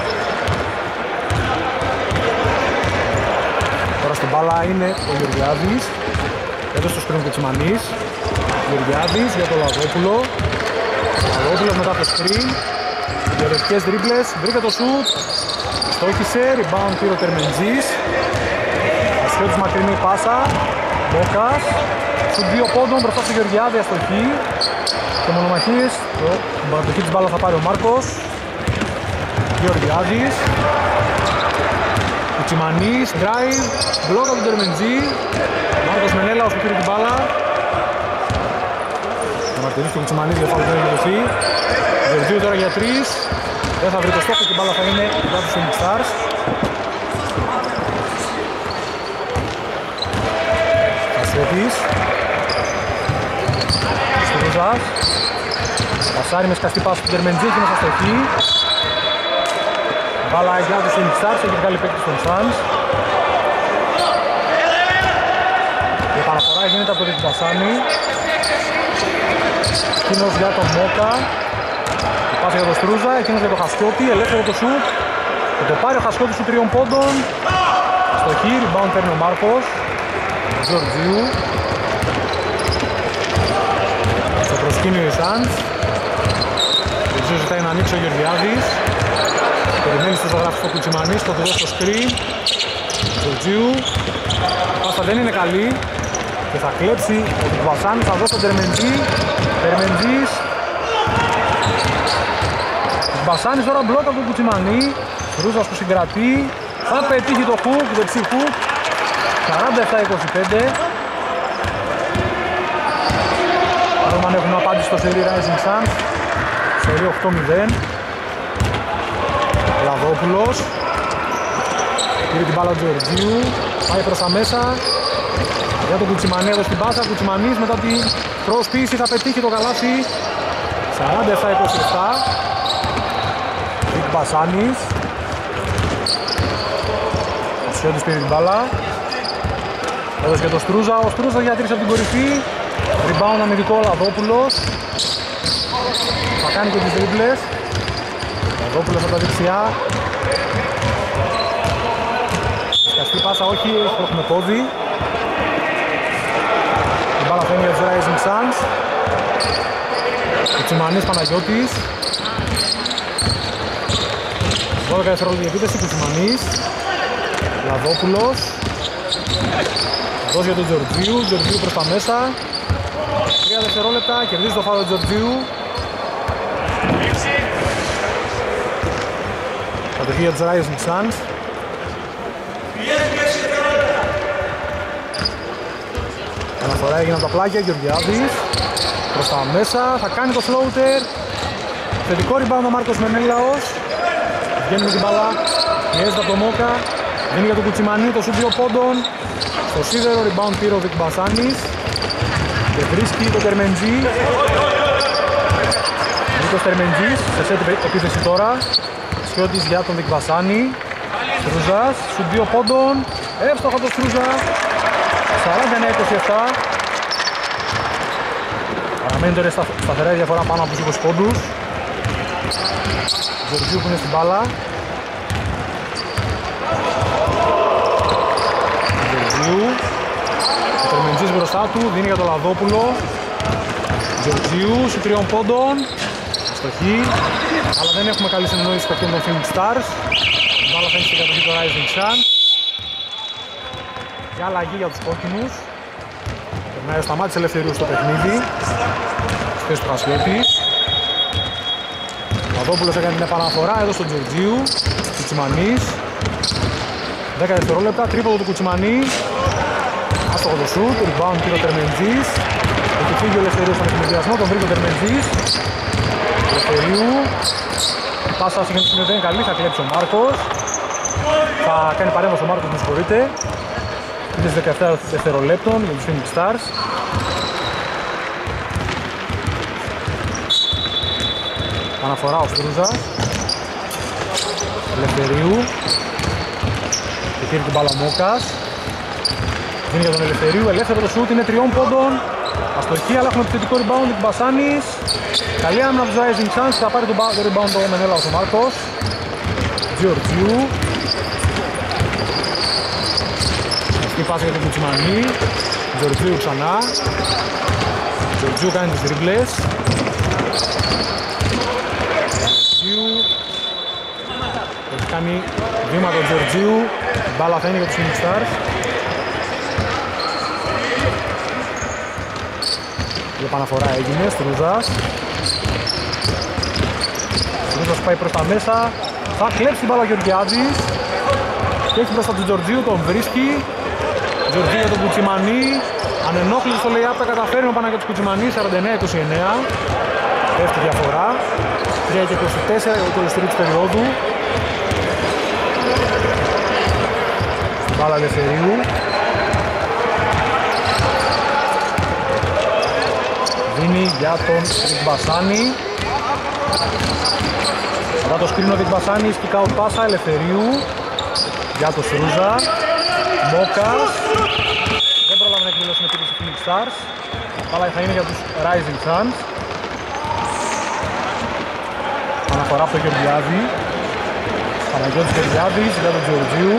Τώρα στην μπάλα είναι ο Γεωργιάδης. Εδώ στο σκριν Κουτσιμανής. Γεωργιάδης για τον Λαδόπουλο. Λαδόπουλος μετά το screen. Διαδευτικές δρίπλες, βρήκε το σουτ. Στόχισε, rebound πήρε ο Τερμεντζής. Χασιώτης μακρινή πάσα. Μπόκας. Σουτ 2 πόντων μπροστά στο Γεωργιάδη, αστοχή. Και μονομαχίες, την παραδοχή της μπάλας θα πάρει ο Μάρκος. Γεωργιάδης. Κουτσιμανής, drive, μπλοκ από τον Τερμεντζή. Μάρκος Μενέλαος που πήρε την μπάλα. Θα μαρτυρήσει το Κουτσιμανής για φάουλ δεν έχει δοθεί. Γεωργίου τώρα για 3. Δεν θα βρει το στόχο και η μπάλα θα είναι για τους Phoenix Stars. Κασιώτης. Στρούζας. Πασάρι με σκαστή πάση του Τερμεντζή και μέσα στοχή. Μπάλα για τους Phoenix Stars, έχει βγάλει παίκτης των Suns. Η επαναφορά γίνεται από τον Δικβασάνη. Εκείνος για τον Μόκα. Η πάσα για τον Στρούζα, εκείνος για τον Χασιώτη, ελεύθερο το σουτ. Και το πάρει ο Χασιώτης του 3 πόντων. Στοχή, rebound παίρνει ο Μάρκος. Γεωργίου. Στο προσκήνιο οι Suns. Γεωργίου ζητάει να ανοίξει ο Γεωργιάδης. Περιμένει στο ζωγραφικό Κουτσιμανής, το δώσει στο screen. Γεωργίου. Η πάσα δεν είναι καλή. Και θα κλέψει ο Δικβασάνης, θα δώσει τον Τερμεντζή. Τερμεντζής. Μπασάνης τώρα μπλοκ από τον Κουτσιμανή. Ρούζας που συγκρατεί. Θα πετύχει το hook, δεξί hook. 47-25. Άρα αν έχουν απάντηση στο σερί Rising Suns. Σερί 8-0. Λαδόπουλος. Πήρε την μπάλα του Τζορτζίου. Πάει προς τα μέσα. Για τον Κουτσιμανή εδώ στην πάσα. Κουτσιμανής μετά την προσπίση θα πετύχει το καλάθι. 47-27. Βικ Μπασάνης. Ο Σιώτης πήρε την μπάλα. Έδωσε και το Στρούζα. Ο Στρούζα διατήρησε από την κορυφή. Rebound αμυντικό Λαδόπουλος. Θα κάνει και τις δρίπλες. Λαδόπουλος από τα δεξιά. Σκαστή πάσα όχι, έχουμε πόδι. Η μπάλα φαίνει για τους Rising Suns. Κουτσιμανής Παναγιώτης. 12 δευτερόλεπτα για επίθεση, Κουτσιμανής. Λαδόπουλος. Δώσει για τον Τζορτζίου, Τζορτζίου προς τα μέσα. 3 δευτερόλεπτα, κερδίζει το φάουλ του Τζορτζίου. Κατοχή για τους Rising Suns. Αναφορά έγινε από τα πλάγια, Γεωργιάδης. Προς τα μέσα, θα κάνει το floater. Θετικό rebound ο Μάρκος Μενέλαος. Βγαίνει με την μπάλα, πιέζεται από το Μόκα. Δίνει για τον Κουτσιμανή, το σουτ 2 πόντων. Στο σίδερο, rebound πήρε ο Βικ Μπασάνης. Και βρίσκει τον Τερμεντζή. Νίκος Τερμεντζής, σε σετ επίθεση τώρα. Σιώτης για τον Βικ Μπασάνη. Στρούζας, σουτ 2 πόντων. Εύστοχο το Στρούζα. 49-27. Παραμένει τώρα σταθερά η διαφορά πάνω από τους 20 πόντους. Τζορτζίου που είναι στην μπάλα. Τζορτζίου. Ο Τερμεντζής μπροστά του, δίνει για το Λαδόπουλο. Τζορτζίου, σου 3 πόντων. Αστοχή. Αλλά δεν έχουμε καλή συνεννόηση στο παιχνίδι των Phoenix Stars. Η μπάλα φαίνεται στην κατοχή του Rising Suns. Για αλλαγή για τους κόκκινους. Περνάει ο Σταμάτης Ελευθερίου στο παιχνίδι. Στη θέση του Χασιώτη. Ο Λαδόπουλος έκανε την επαναφορά εδώ στον Τζορτζίου. Κουτσιμανής. 10 δευτερόλεπτα, τρίποδο του Κουτσιμανή. Άστοχο το σουτ, rebound πήρε ο Τερμεντζής. Έχει φύγει ο Ελευθερίου στον εκμεδιασμό, τον βρήκε ο Τερμεντζής. Ελευθερίου. Η πάσα συγκεκριμένα δεν είναι καλή, θα κλέψει ο Μάρκος. Θα κάνει παρέμβαση ο Μάρκος, με συγχωρείτε. Είναι 17 δευτερολέπτων για τους Phoenix Stars. Αναφορά ο Στρούζας. Ελευθερίου. Και πήρε την μπάλα Μόκας. Δίνει για τον Ελευθερίου. Ελεύθερο το σούτ είναι 3 πόντων. Αστοχή, αλλά έχουμε επιθετικό rebound του Μπασάνης. Καλή άμυνα από τους Rising Suns. Θα πάρει το rebound το Μενέλαος ο Μάρκος. Τζορτζίου. Αυτή πάση για τον Κουτσιμανή. Τζορτζίου ξανά. Τζορτζίου κάνει τις δρίπλες. Τζορτζίου. Έχει κάνει βήμα τον Τζορτζίου. Μπάλα θα είναι για τους Phoenix Stars. Η επαναφορά έγινε, Στρούζας. Στρούζας πάει προς τα μέσα. Θα κλέψει την μπάλα ο Γεωργιάδης. Και έχει μπροστά του Τζορτζίου, τον βρίσκει. Τζορτζίου για τον Κουτσιμανή. Ανενόχλητος στο lay-up, τα καταφέρει ο Παναγιώτης Κουτσιμανής, 49-29. Πέφτει διαφορά. 3-24 για το τέλος της περίοδου. Μπάλα Ελευθερίου. Δίνει για τον Βικ Μπασάνη. Μετά το σκρίνο Βικ Μπασάνης, kick out πάσα Ελευθερίου. Για τον Στρούζα. Μόκας. Δεν πρόλαβε να εκδηλώσει με επίθεση Phoenix Stars. Μπάλα θα είναι για τους Rising Suns. Αναφορά από τον Γεωργιάδη. Παναγιώτης Γεωργιάδης για τον Τζορτζίου.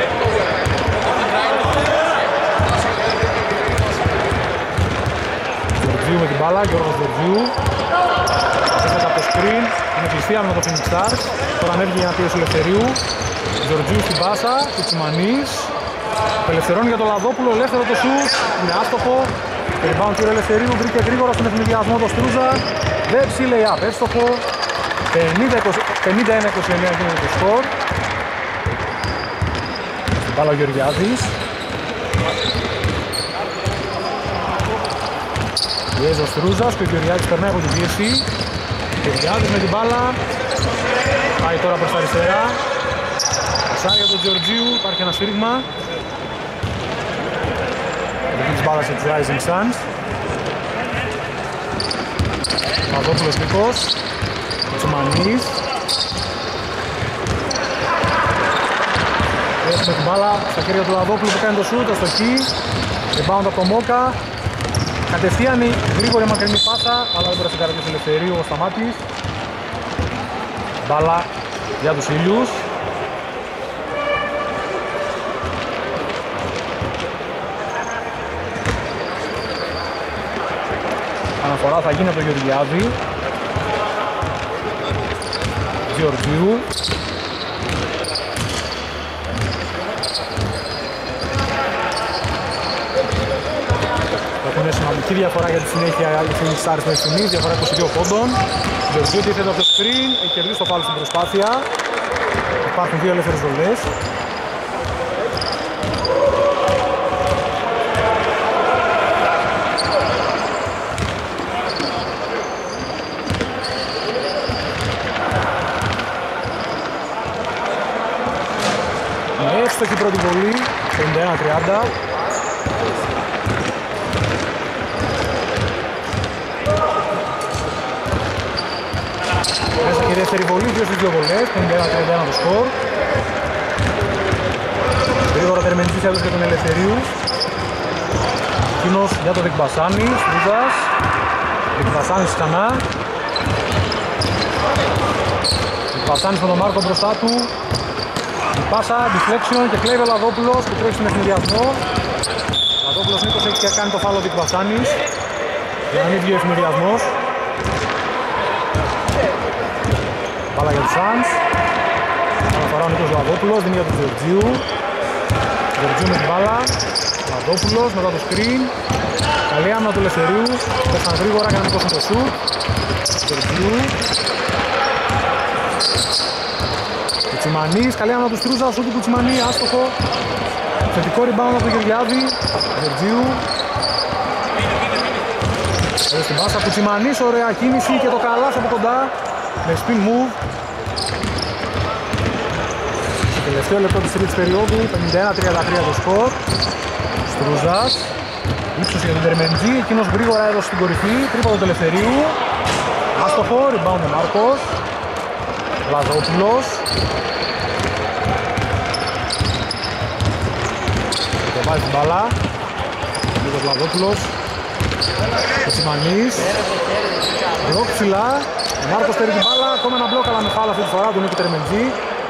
Τζορτζίου με την μπάλα, Γιώργος Τζορτζίου. Έφερε από το screen, είναι κλειστή άμυνα το Phoenix Stars. Τώρα ανέβηκε για να πει ο Ελευθερίου. Τζορτζίου στην πάσα, Κουτσιμανής. Απελευθερώνει για τον Λαδόπουλο, ελεύθερο το σουτ, είναι άστοχο. Rebound του Ελευθερίου, βρήκε γρήγορα στον ευνηδιασμό το Στρούζα. Δεν ψήλε up, εύστοχο. 51-29 γίνεται το σκορ. Στην μπάλα ο Γεωργιάδης. Πιέζει ο Στρούζας και ο Γεωργιάδης περνάει από την πίεση. Ο Γεωργιάδης με την μπάλα. Πάει τώρα προς τα αριστερά. Πασάρει για τον Γεωργίου, υπάρχει ένα σφύριγμα. Επί της μπάλας για τους Rising Suns. Παδόπουλος Νίκος. Τσουμανής. Έχουμε την μπάλα στα χέρια του Λαδόπουλου που κάνει το σούτ, αστοχή. Rebound από το Μόκα. Κατευθείαν η γρήγορη μακρινή πάσα, αλλά δεν μπορούσε να κρατήσει ελευθερίου ο Σταμάτης. Μπάλα για τους Ήλιους. Αναφορά θα γίνει από τον Γεωργιάδη. Γεωργίου. Έχουν σημαντική διαφορά για τη συνέχεια η Phoenix Stars μέχρι στιγμής, διαφορά 22 πόντων. Γεωργίου τίθεται από το screen, έχει κερδίσει το φάουλ στην προσπάθεια. Υπάρχουν δύο ελεύθερες βολές. Εύστοχη πρώτη βολή, 51-30. Μέσα και η δεύτερη βολή, 2 στις 2 βολές, 51-31 το σκορ. Γρήγορα τερμενιστής έδωσε και τον Ελευθερίου. Εκείνος για τον Δικμπασάνη, Στρούζας. Δικμπασάνης ξανά. Δικμπασάνης με τον Μάρκο μπροστά του. Η πάσα, deflection και κλέβει ο Λαδόπουλος που τρέχει στον ευνηδιασμό. Ο Λαδόπουλος Νίκος έχει και κάνει το φάλο Δικμπασάνης για να μην βγει ο ευνηδιασμός. Μπάλα για τους Suns. Αναφορά ο Νίκος Λαδόπουλος, δίνει για τον Γεωργίου. Γεωργίου με την μπάλα. Λαδόπουλος μετά το screen. Καλή άμυνα του Ελευθερίου. Πέσαν γρήγορα για να μην κόσουν το σουτ. Γεωργίου. Κουτσιμανής, καλή άμυνα του Στρούζα, σούτ του Κουτσιμανή, άστοχο. Θετικό rebound από τον Γεωργιάδη. Γεωργίου. Εδώ στην πάσα Κουτσιμανής, ωραία κίνηση και το καλάθι από κοντά. Με spin move. Στο τελευταίο λεπτό της τρίτης περίοδου, 51-33 το σκορ. Στρούζας. Ύψος για τον Τερμεντζή, εκείνος γρήγορα έδωσε στην κορυφή. Τρίποντο του Ελευθερίου. Άστοχο, rebound ο Μάρκος. Λαδόπουλος. Και βάζει την μπάλα. Λίγος Λαδόπουλος. Κουτσιμανής. Μπλοκ ψηλά. Ο Μάρκος παίρνει την μπάλα. Ακόμα ένα μπλοκ αλλά με φάουλ αυτή τη φορά του Νίκη Τερμεντζή.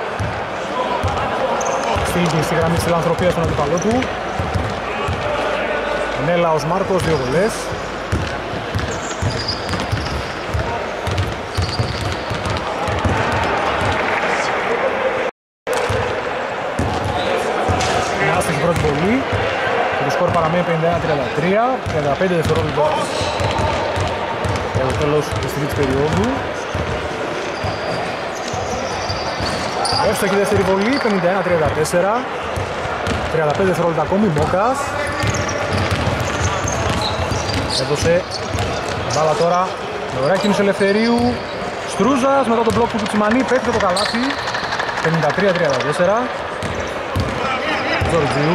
Στη γραμμή της φιλανθρωπίας στον αντιπαλό του. Νέλαος Μάρκος, 2 βολές. Πρώτη βολή και το σκορ παραμένει 51-33, 35 δευτερόλεπτα για το τέλος της τρίτης περίοδου. Εύστοχη δεύτερη βολή, 51-34, 35 δευτερόλεπτα ακόμη, Μόκας. Έδωσε μπάλα τώρα με ωραία κίνηση Ελευθερίου. Στρούζας μετά τον μπλοκ του Τσιμανή, παίξει το καλάθι, 53-34. Γεωργίου.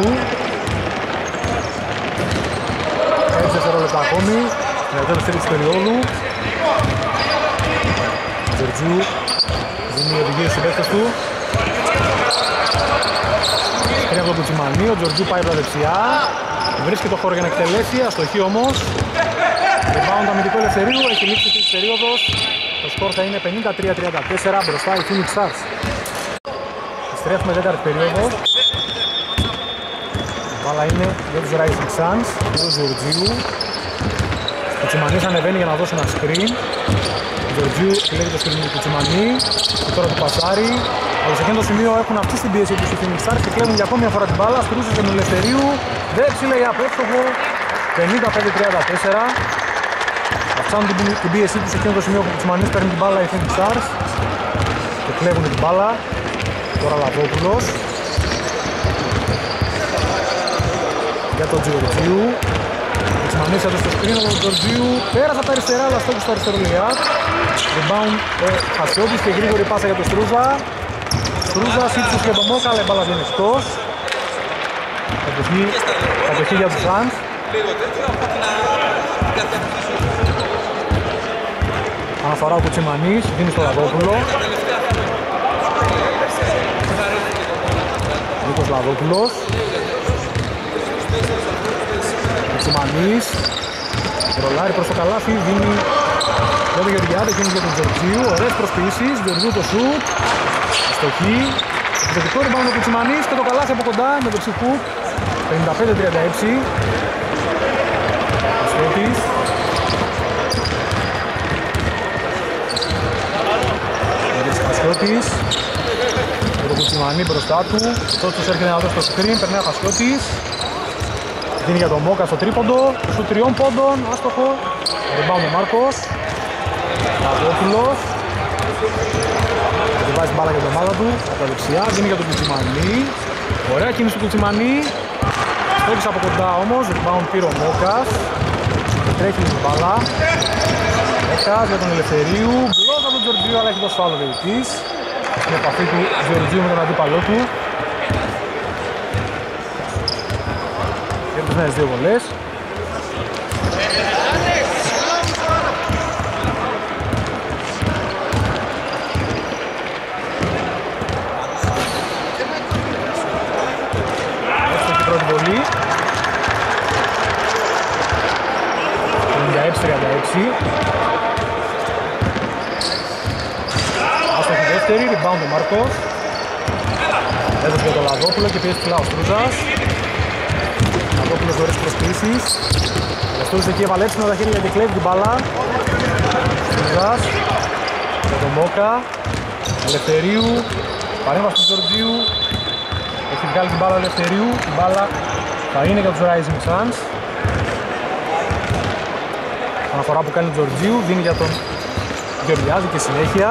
6 δευτερόλεπτα ακόμη για το τέλος της περίοδου. Γεωργίου δίνει οδηγίες στους παίκτες του. Πριν από τον Κουτσιμανή, ο Γεωργίου πάει από τα δεξιά. Βρίσκει το χώρο για να εκτελέσει, αστοχή όμως. Rebound αμυντικό Ελευθερίου, έχει λήξει της περίοδος. Το σκορ θα είναι 53-34 μπροστά η Phoenix Stars. Επιστρέφουμε τέταρτη περίοδο. Αλλά είναι για τους Rising Suns, για τον Γεωργίου. Ο Κουτσιμανής ανεβαίνει για να δώσει ένα screen. Ο Γεωργίου επιλέγει το screen του Κουτσιμανή και τώρα του πασάρει. Αλλά σε εκείνο το σημείο έχουν αυξήσει την πίεση τους οι Phoenix Stars και κλέβουν για ακόμη μια φορά την μπάλα. Στρούζες με τον Ελευθερίου, δεν ψηλέει απ' εύστοχο, 55-34. αυξάνουν την πίεσή τους σε εκείνο το σημείο που ο Κουτσιμανής παίρνει την μπάλα οι Phoenix Stars και κλέβουν την μπάλα. Τώρα Λαδόπουλος για τον Τζιορτζίου. Ο Κουτσιμανής έδωσε το σκρίνο του Τζιορτζίου, πέρασε από τα αριστερά αλλά στόχισε στο αριστερό layup. Rebound ο Χασιώτης και γρήγορη πάσα για τον Στρούζα. Στρούζας ύψος για τον Μόκα, αλλά η μπάλα βγαίνει εκτός. Κατοχή για τους Suns. Αναφορά ο Κουτσιμανής, δίνει στο Λαδόπουλο. Νίκος Λαδόπουλος. Κουτσιμανής. Ρολάρει προς το καλάθι, δίνει για τον Γεωργιάδη, εκείνος για τον Τζορτζίου. Ωραίες προσποιήσεις, Γεωργίου το σουτ. Αστοχή. Επιθετικό rebound ο Κουτσιμανής και το καλάθι από κοντά με το ψυχού. 55-36. Αστοχής. Χασιώτης. Με τον Κουτσιμανή μπροστά του. Τότε έρχεται να δώσει το screen, περνάει ο Χασιώτης. Δίνει για τον Μόκα στο τρίποντο. Σου 3 πόντων, άστοχο. Rebound ο Μάρκος. Λαδόπουλος. Βάζει μπάλα για την ομάδα του, από τα δεξιά, δίνει για τον Κουτσιμανή. Ωραία κίνηση του Κουτσιμανή. Στόχισε από κοντά όμως, rebound πήρε ο Μόκας. Τρέχει την μπάλα. Μόκας για τον Ελευθερίου. Μπλόκα τον Τζορτζίου, αλλά έχει δώσει άλλο διαιτητής. Στην επαφή του Τζορτζίου με τον αντίπαλό του. Κέρδισμένες 2 βολές. Βολή 56-36. Άστοχη δεύτερη, rebound ο Μάρκος. Έδωσε για τον Λαδόπουλο και πιέσει ψηλά ο Στρούζας. Λαδόπουλος χωρίς προσποιήσεις. Ο Στρούζας εκεί έβαλε έψινο τα χέρια και κλέβει την μπάλα. Στρούζας για τον Μόκα. Ελευθερίου. Παρέμβαση του Τζορτζίου. Έχει βγάλει την μπάλα Ελευθερίου, η μπάλα θα είναι για τους Rising Suns. Αναφορά που κάνει ο Τζορτζίου, δίνει για τον Γεωργιάδη και συνέχεια.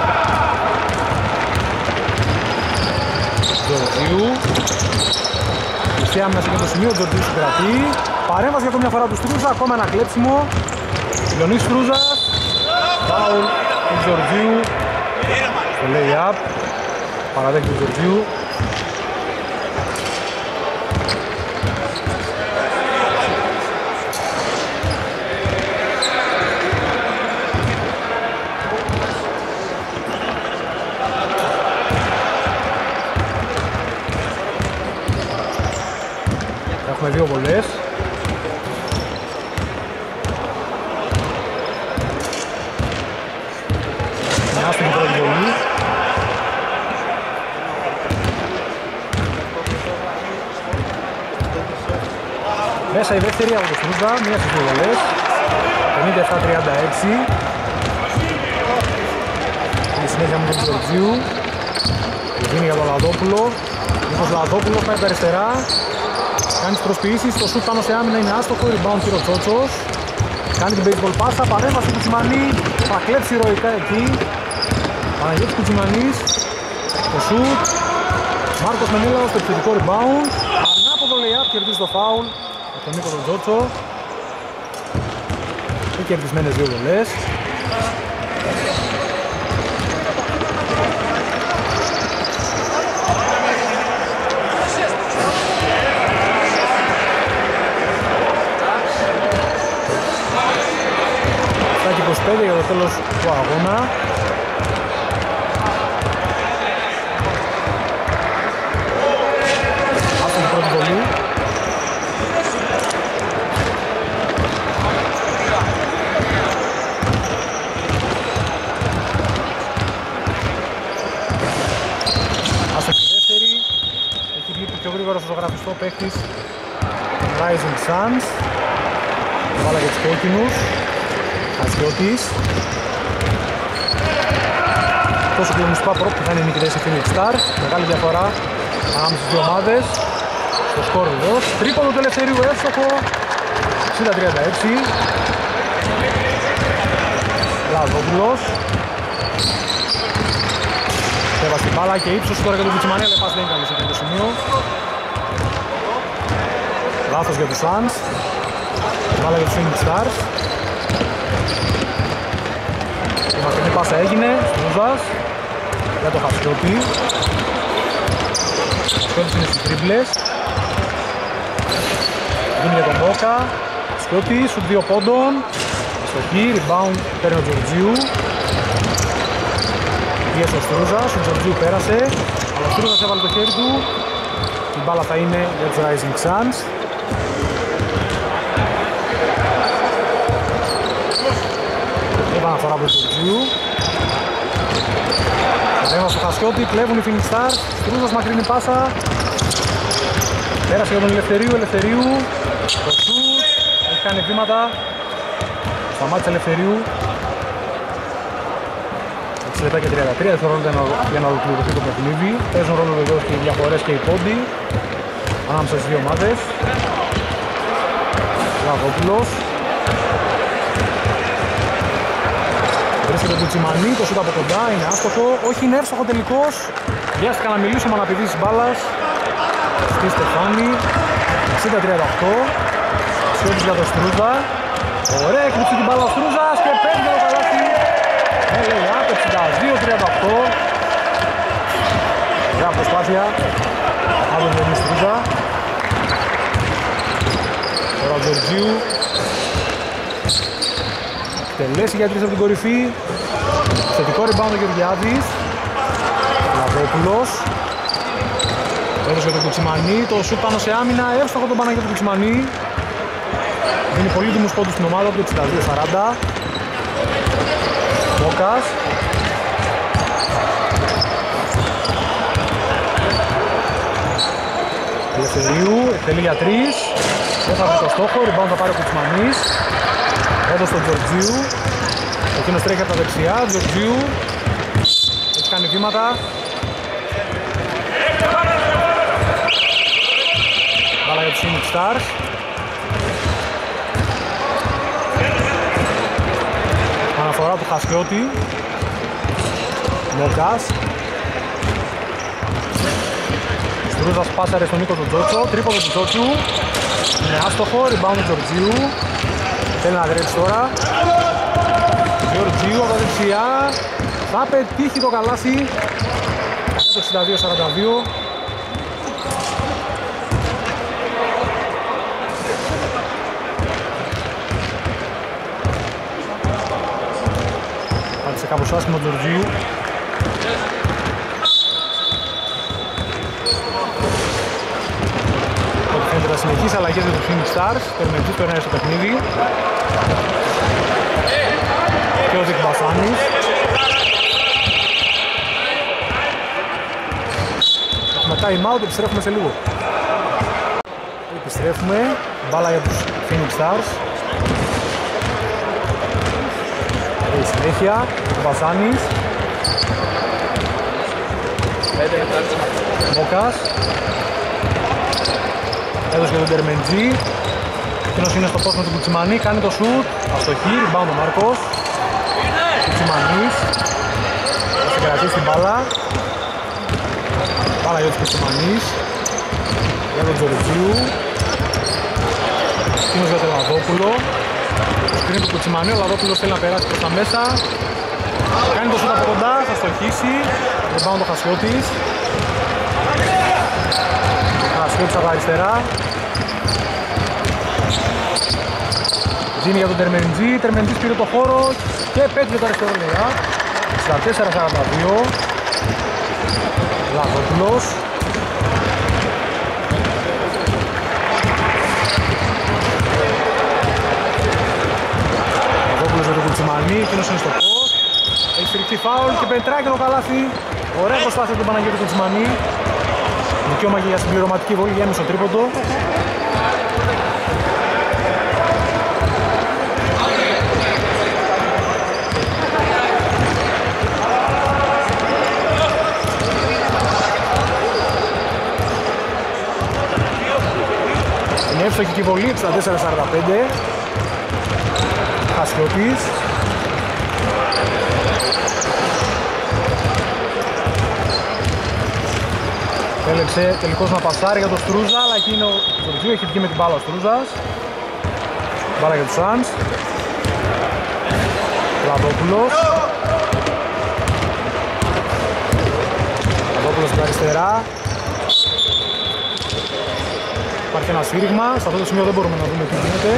Τζορτζίου. Μισθέα μέσα και το σημείο, ο Τζορτζίου συγκρατεί. Παρέμβαση για μια φορά του Στρούζα, ακόμα ένα κλέψιμο. Λεωνής Στρούζας. Φάουλ του Τζορτζίου. Στο lay-up. Παραδέχει του Τζορτζίου. Έχουμε 2 βολές. Μια άστοχη πρώτη βολή. Μέσα η δεύτερη από το Στρούζα, μία στις 2 βολές. 57-36. Η συνέχεια με τον Τζορτζίου. Δίνει για τον Λαδόπουλο. Νίκος Λαδόπουλος πάει τα αριστερά. Κάνει τις προσποιήσεις, το σουτ πάνω σε άμυνα είναι άστοχο, rebound πήρε ο Τσότσος. Κάνει την baseball πάσα, παρέμβαση του Κουτσιμανή, θα κλέψει ηρωικά εκεί. Παναγιώτης Κουτσιμανής, το σουτ. Μάρκος Μενέλαος, το επιθετικό rebound. Ανάποδο lay-up, κερδίζει το foul από τον Νίκο τον Τσότσο. Και κερδισμένες 2 βολές. Για το τέλος του αγώνα. Άστον την πρώτη βολή. Άστον τη δεύτερη. Έχει βγει πιο γρήγορα στο ζωγραφιστό παίκτης Rising Suns. Βάλα για τους κόκκινους. Χασιώτης. Τόσο κλονιστικά πρόπ που θα είναι οι νικητές οι Phoenix Stars. Μεγάλη διαφορά ανάμεσα στις δύο ομάδες. Στο σκορ εδώ. Τρίποντο του Ελευθερίου εύστοχο. 60-36. Λαδόπουλος. Έβασε την μπάλα και ύψος τώρα για τον Κουτσιμανί, αλλά πας δεν είναι καλή σε αυτό το σημείο. Λάθος για τους Suns. Μπάλα για τους Phoenix Stars. Η μακρινή πάσα έγινε, Στρούζας. Για το Χασιώτη. Χασιώτης είναι στις τρίπλες. Δίνει για τον Μπόκα. Χασιώτης, σουτ 2 πόντων. Αστοχή, rebound, παίρνει ο Τζορτζίου. Πίεσε ο Στρούζας, ο Τζορτζίου πέρασε. Αλλά ο Στρούζας έβαλε το χέρι του. Η μπάλα θα είναι για τους Rising Suns. Επαναφορά από τον Τζορτζίου. Ρέμα στο Χασιώτη, κλέβουν οι Phoenix Stars. Στρούζας μακρινή πάσα. Πέρασε για τον Ελευθερίου. Το σουτ, έχει κάνει βήματα. Σταμάτησε Ελευθερίου. 6 λεπτά και 33 δευτερόλεπτα για να ολοκληρωθεί το παιχνίδι. Παίζουν ρόλο βεβαίως και οι διαφορές και οι πόντοι ανάμεσα στις δύο ομάδες. Λαδόπουλος. Βρίσκεται το Κουτσιμανί, το σούτ από κοντά, είναι άστοχο. Όχι, είναι εύστοχο τελικώς. Βιάστηκα να μιλήσω με αναπηδήσεις μπάλας. Στη Στεφάνη. 60-38. Σιώτης για το Στρούζα. Ωραία, έκρυψε την μπάλα ο Στρούζας και παίρνει το καλάθι. Λέει άπ, 62-38. Ωραία προσπάθεια από τον Γιάννη Στρούζα. Τώρα ο Τζορτζίου. Εκτελέσει για τρεις από την κορυφή. Θετικό rebound ο Γεωργιάδης. Λαδόπουλος. Έδωσε τον Κουτσιμανί, το σουτ πάνω σε άμυνα, εύστοχο τον Παναγιώτη Κουτσιμανί. Δίνει πολύτιμους πόντους στην ομάδα του, 62-40. Μπόκας. Ελευθερίου, εκτελεί για 3. Δεν θα βρει το στόχο, rebound θα πάρει ο Κουτσιμανής. Έδωσε τον Τζορτζίου. Εκείνος τρέχει από τα δεξιά, Τζορτζίου. Έχει κάνει βήματα. Μπάλα για τους Phoenix Stars. Αναφορά του Χασιώτη. Μόγκας. Στρούζας πάσαρε στον Νίκο του Τζότσο. Τρίποδο του Τζότσου. Είναι άστοχο. Rebound του Τζορτζίου. Θέλει να γρέψει τώρα. Τζορτζίου από τα δεξιά. Θα πετύχει το καλάθι. Για το 62-42. Πάτησε κάπως άσχημο τον Τζορτζίου. Ό,τι φαίνεται τα συνεχείς αλλαγές για τους Phoenix Stars. Τερμεντζής περνάει στο παιχνίδι. Και ο Δικ Μπασάνης. Έχουμε time out, επιστρέφουμε σε λίγο. Επιστρέφουμε, μπάλα για τους Phoenix Stars. Η συνέχεια, ο Μπασάνης. Μόκας. Έδωσε και τον Τερμεντζή. Εκείνος είναι στο κόσμο του Κουτσιμανί, κάνει το σουτ. Αστοχή, rebound ο Μάρκος. Κουτσιμανής. Θα συγκρατήσει την μπάλα. Μπάλα για τους Κουτσιμανής. Για τον Τζορτζίου. Εκείνος για τον Λαδόπουλο. Σκρίνει του Κουτσιμανί, ο Λαδόπουλος θέλει να περάσει προς τα μέσα. Κάνει το σούτ από κοντά, θα στοχίσει. Rebound ο Χασιώτης. Χασιώτης από αριστερά. Δίνει για τον Τερμεντζή, Τερμεντζής πήρε το χώρο και πέτυχε το αριστερό νερά. 64-42. Λαδόπουλος. Λαδόπουλος για τον Κουτσιμανί, εκείνος είναι στο post. Έχει στηριχτεί φάουλ και πετράει και το καλάθι. Ωραία προσπάθεια του Παναγιώτη Κουτσιμανί. Δικαίωμα και για συμπληρωματική βολή για έμεσο τρίποντο. Είναι εύστοχη και η βολή, 64-45. Χασιώτης. Επέλεξε τελικώς να πασάρει για τον Στρούζα, αλλά εκεί είναι ο Τζορτζίου, έχει βγει με την μπάλα ο Στρούζας. Μπάλα για τους Suns. Λαδόπουλος. Λαδόπουλος στην αριστερά. Υπάρχει ένα σφύριγμα, σε αυτό το σημείο δεν μπορούμε να δούμε τι γίνεται.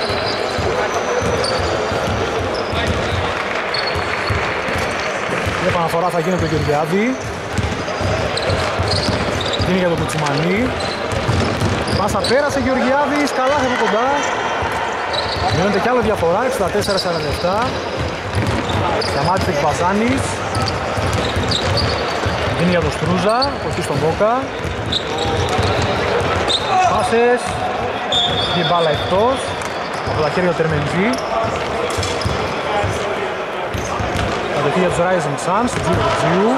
Η επαναφορά θα γίνει από τον Γεωργιάδη. Γίνει για τον Κουτσιμανί. Πάσα πέρασε Γεωργιάδης, καλά από κοντά. Μειώνεται κι άλλο διαφορά, 64-47. Σταμάτησε και Πασάνης. Γίνει για τον Στρούζα, κοστί στον Βόκα. Πάσες. Η μπάλα εκτός. Από τα χέρια του Τερμεντζή. Κατοχή για τους Rising Suns, του Τζίου.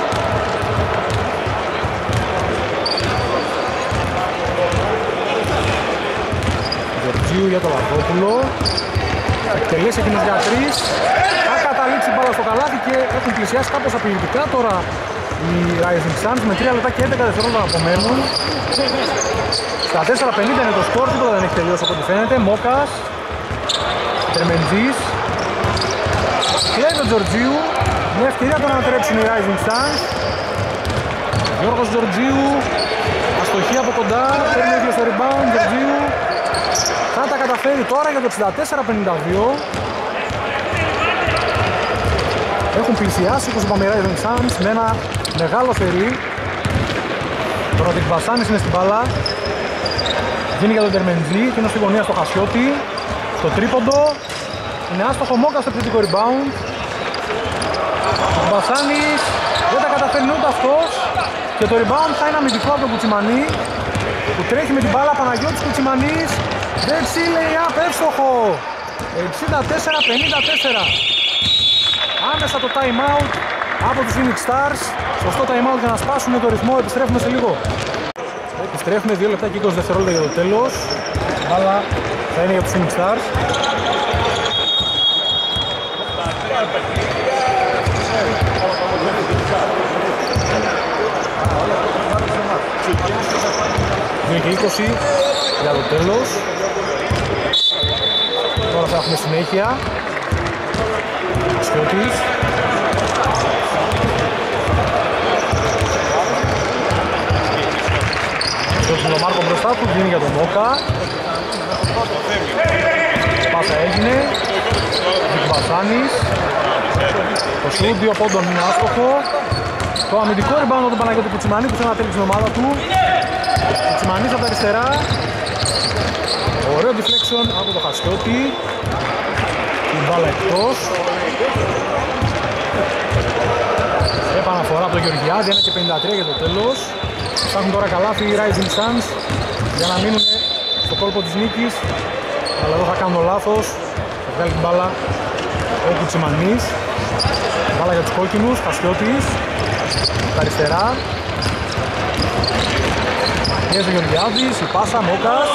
Τζίου για τον Λαδόπουλο. Θα εκτελέσει εκείνος για 3. Θα καταλήξει μπάλα στο καλάθι και έχουν πλησιάσει κάπως απειλητικά τώρα οι Rising Suns με 3 λεπτά και 11 δευτερόλεπτα να απομένουν. Στα 4.50 είναι το σκορ, τίποτα δεν έχει τελειώσει από ό,τι φαίνεται. Μόκας, Τερμεντζής, κλαίει τον Τζορτζίου. Μια ευκαιρία το να ανατρέψουν οι Rising Suns. Γιώργος Τζορτζίου, αστοχή από κοντά, παίρνει ίδιο στο rebound, Τζορτζίου. Θα τα καταφέρει τώρα για το 64-52. Έχουν πλησιάσει, όπως είπαμε, οι Rising Suns με ένα μεγάλο φερί. Τώρα ο Δικβασάνης είναι στην μπάλα. Γίνει για τον Τερμεντζή και είναι στη γωνία στο Χασιώτη. Το τρίποντο. Είναι άστοχο, Μόκας στο επιθετικό rebound. Ο Δικβασάνης δεν τα καταφέρνει ούτε αυτός. Και το rebound θα είναι αμυντικό από τον Κουτσιμανί, που τρέχει με την μπάλα. Παναγιώτης Κουτσιμανής. Δεξί λέει εύστοχο. 64-54. Άμεσα το time out από τους Phoenix Stars. Σωστό time out για να σπάσουμε το ρυθμό. Επιστρέφουμε σε λίγο. Επιστρέφουμε 2 λεπτά και 20 δευτερόλεπτα για το τέλος. Αλλά θα είναι για τους Phoenix Stars. Είναι και 20 για το τέλος. Τώρα θα έχουμε συνέχεια. Σκιώτης. Σκιώτης με τον Μάρκο μπροστά του, βγαίνει για τον Μόκα. Πάσα έγινε. Δικβασάνης. Το σουτ 2 πόντων είναι άστοχο. Το αμυντικό rebound του Παναγιώτη Κουτσιμανί που θέλει να τρέξει την ομάδα του. Κουτσιμανής από τα αριστερά. Ωραίο deflection από το Χασιώτη. Την μπάλα εκτός. Επαναφορά από τον Γεωργιάδη, 1 και 53 για το τέλος. Φτάνουν τώρα καλάθι οι Rising Suns για να μείνουν στο κόλπο της νίκης. Αλλά εδώ θα κάνω λάθος. Θα βγάλει την μπάλα ο Κουτσιμανής. Μπάλα για τους κόκκινους, Χασιώτης. Τα αριστερά. Πιέζει ο Γεωργιάδης, η πάσα, Μόκας.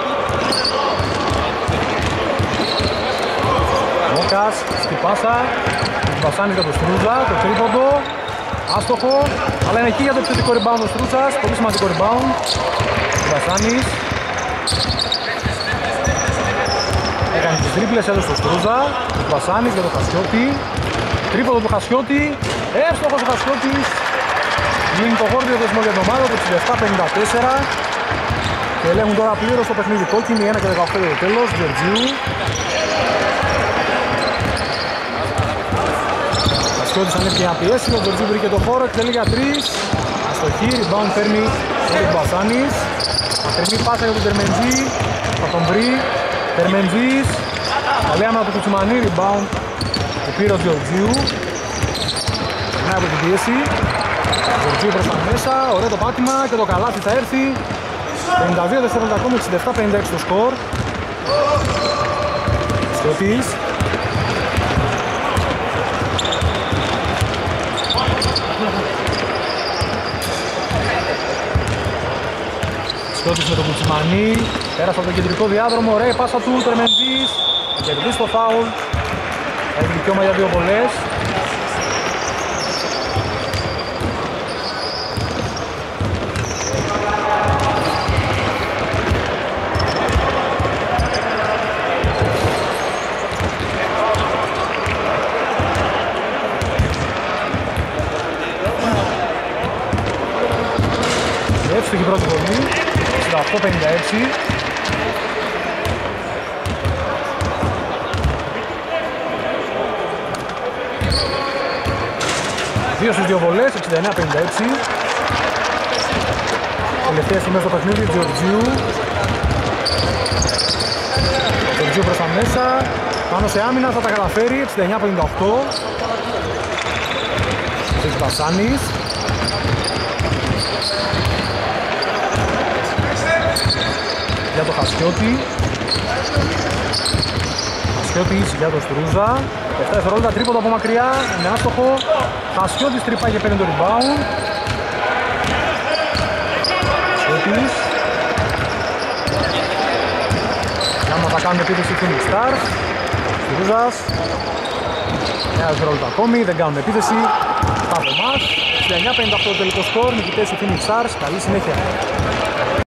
Μόκας, στη πάσα. Βασάνης για το Στρούζα, το τρίποντο. Άστοχο, αλλά είναι εκεί για το επιθετικό rebound ο Στρούζας. Πολύ σημαντικό rebound. Βασάνης. Έκανε τις τρίπλες, έδωσε το Στρούζα. Ο Βασάνης για το Χασιώτη. Τρίποντο του Χασιώτη. Εύστοχος ο Χασιώτης. Γίνει το γόρδιο δεσμό για την ομάδα του 67-54. Και ελέγχουν τώρα πλήρως το παιχνίδι κόκκινη, 1 και 18 το τέλος. Γεωργίου. Χασιώτης ανέβηκε να πιέσει, ο Γεωργίου βρήκε το χώρο, εκτελεί για 3. Αστοχή, rebound παίρνει ο Μπασάνης. Ακρινή πάσα για τον Τερμεντζή. Θα τον βρει. Τερμεντζής. Καλή άμυνα του Κουτσιμανί, rebound που πήρε ο Γεωργίου. Ναι, από την πίεση. Γεωργίου προς τα μέσα, ωραίο το πάτημα και το καλάθι θα έρθει. 52 δευτερόλεπτα ακόμα, 67-56 το σκορ. Σκοτής. Σκότης με τον Κουτσιμανί, πέρασε από το κεντρικό διάδρομο, ωραία πάσα του, Τερμεντζής, θα κερδίσει το φάουλ, έχει δικαίωμα για 2 βολές. Εύστοχη πρώτη βολή, 68-56. Δύο στις δύο βολές, 69-56. Τελευταίες στιγμές στο παιχνίδι, Γεωργίου. Γεωργίου προς τα μέσα, πάνω σε άμυνα θα τα καταφέρει, 69-58. Της Βασάνης. Για το Χασιώτη. Χασιώτης για το Στρούζα. 7 δευτερόλεπτα τρίποντο από μακριά, είναι άστοχο. Χασιώτης τρυπάει και παίρνει το rebound. Χασιώτης. Άμα θα κάνουν επίθεση Phoenix Stars. Στρούζας. 9 δευτερόλεπτα ακόμη, δεν κάνουν επίθεση. Αυτά από εμάς. 69-58 τελικό σκορ, νικητές οι Phoenix Stars. Καλή συνέχεια.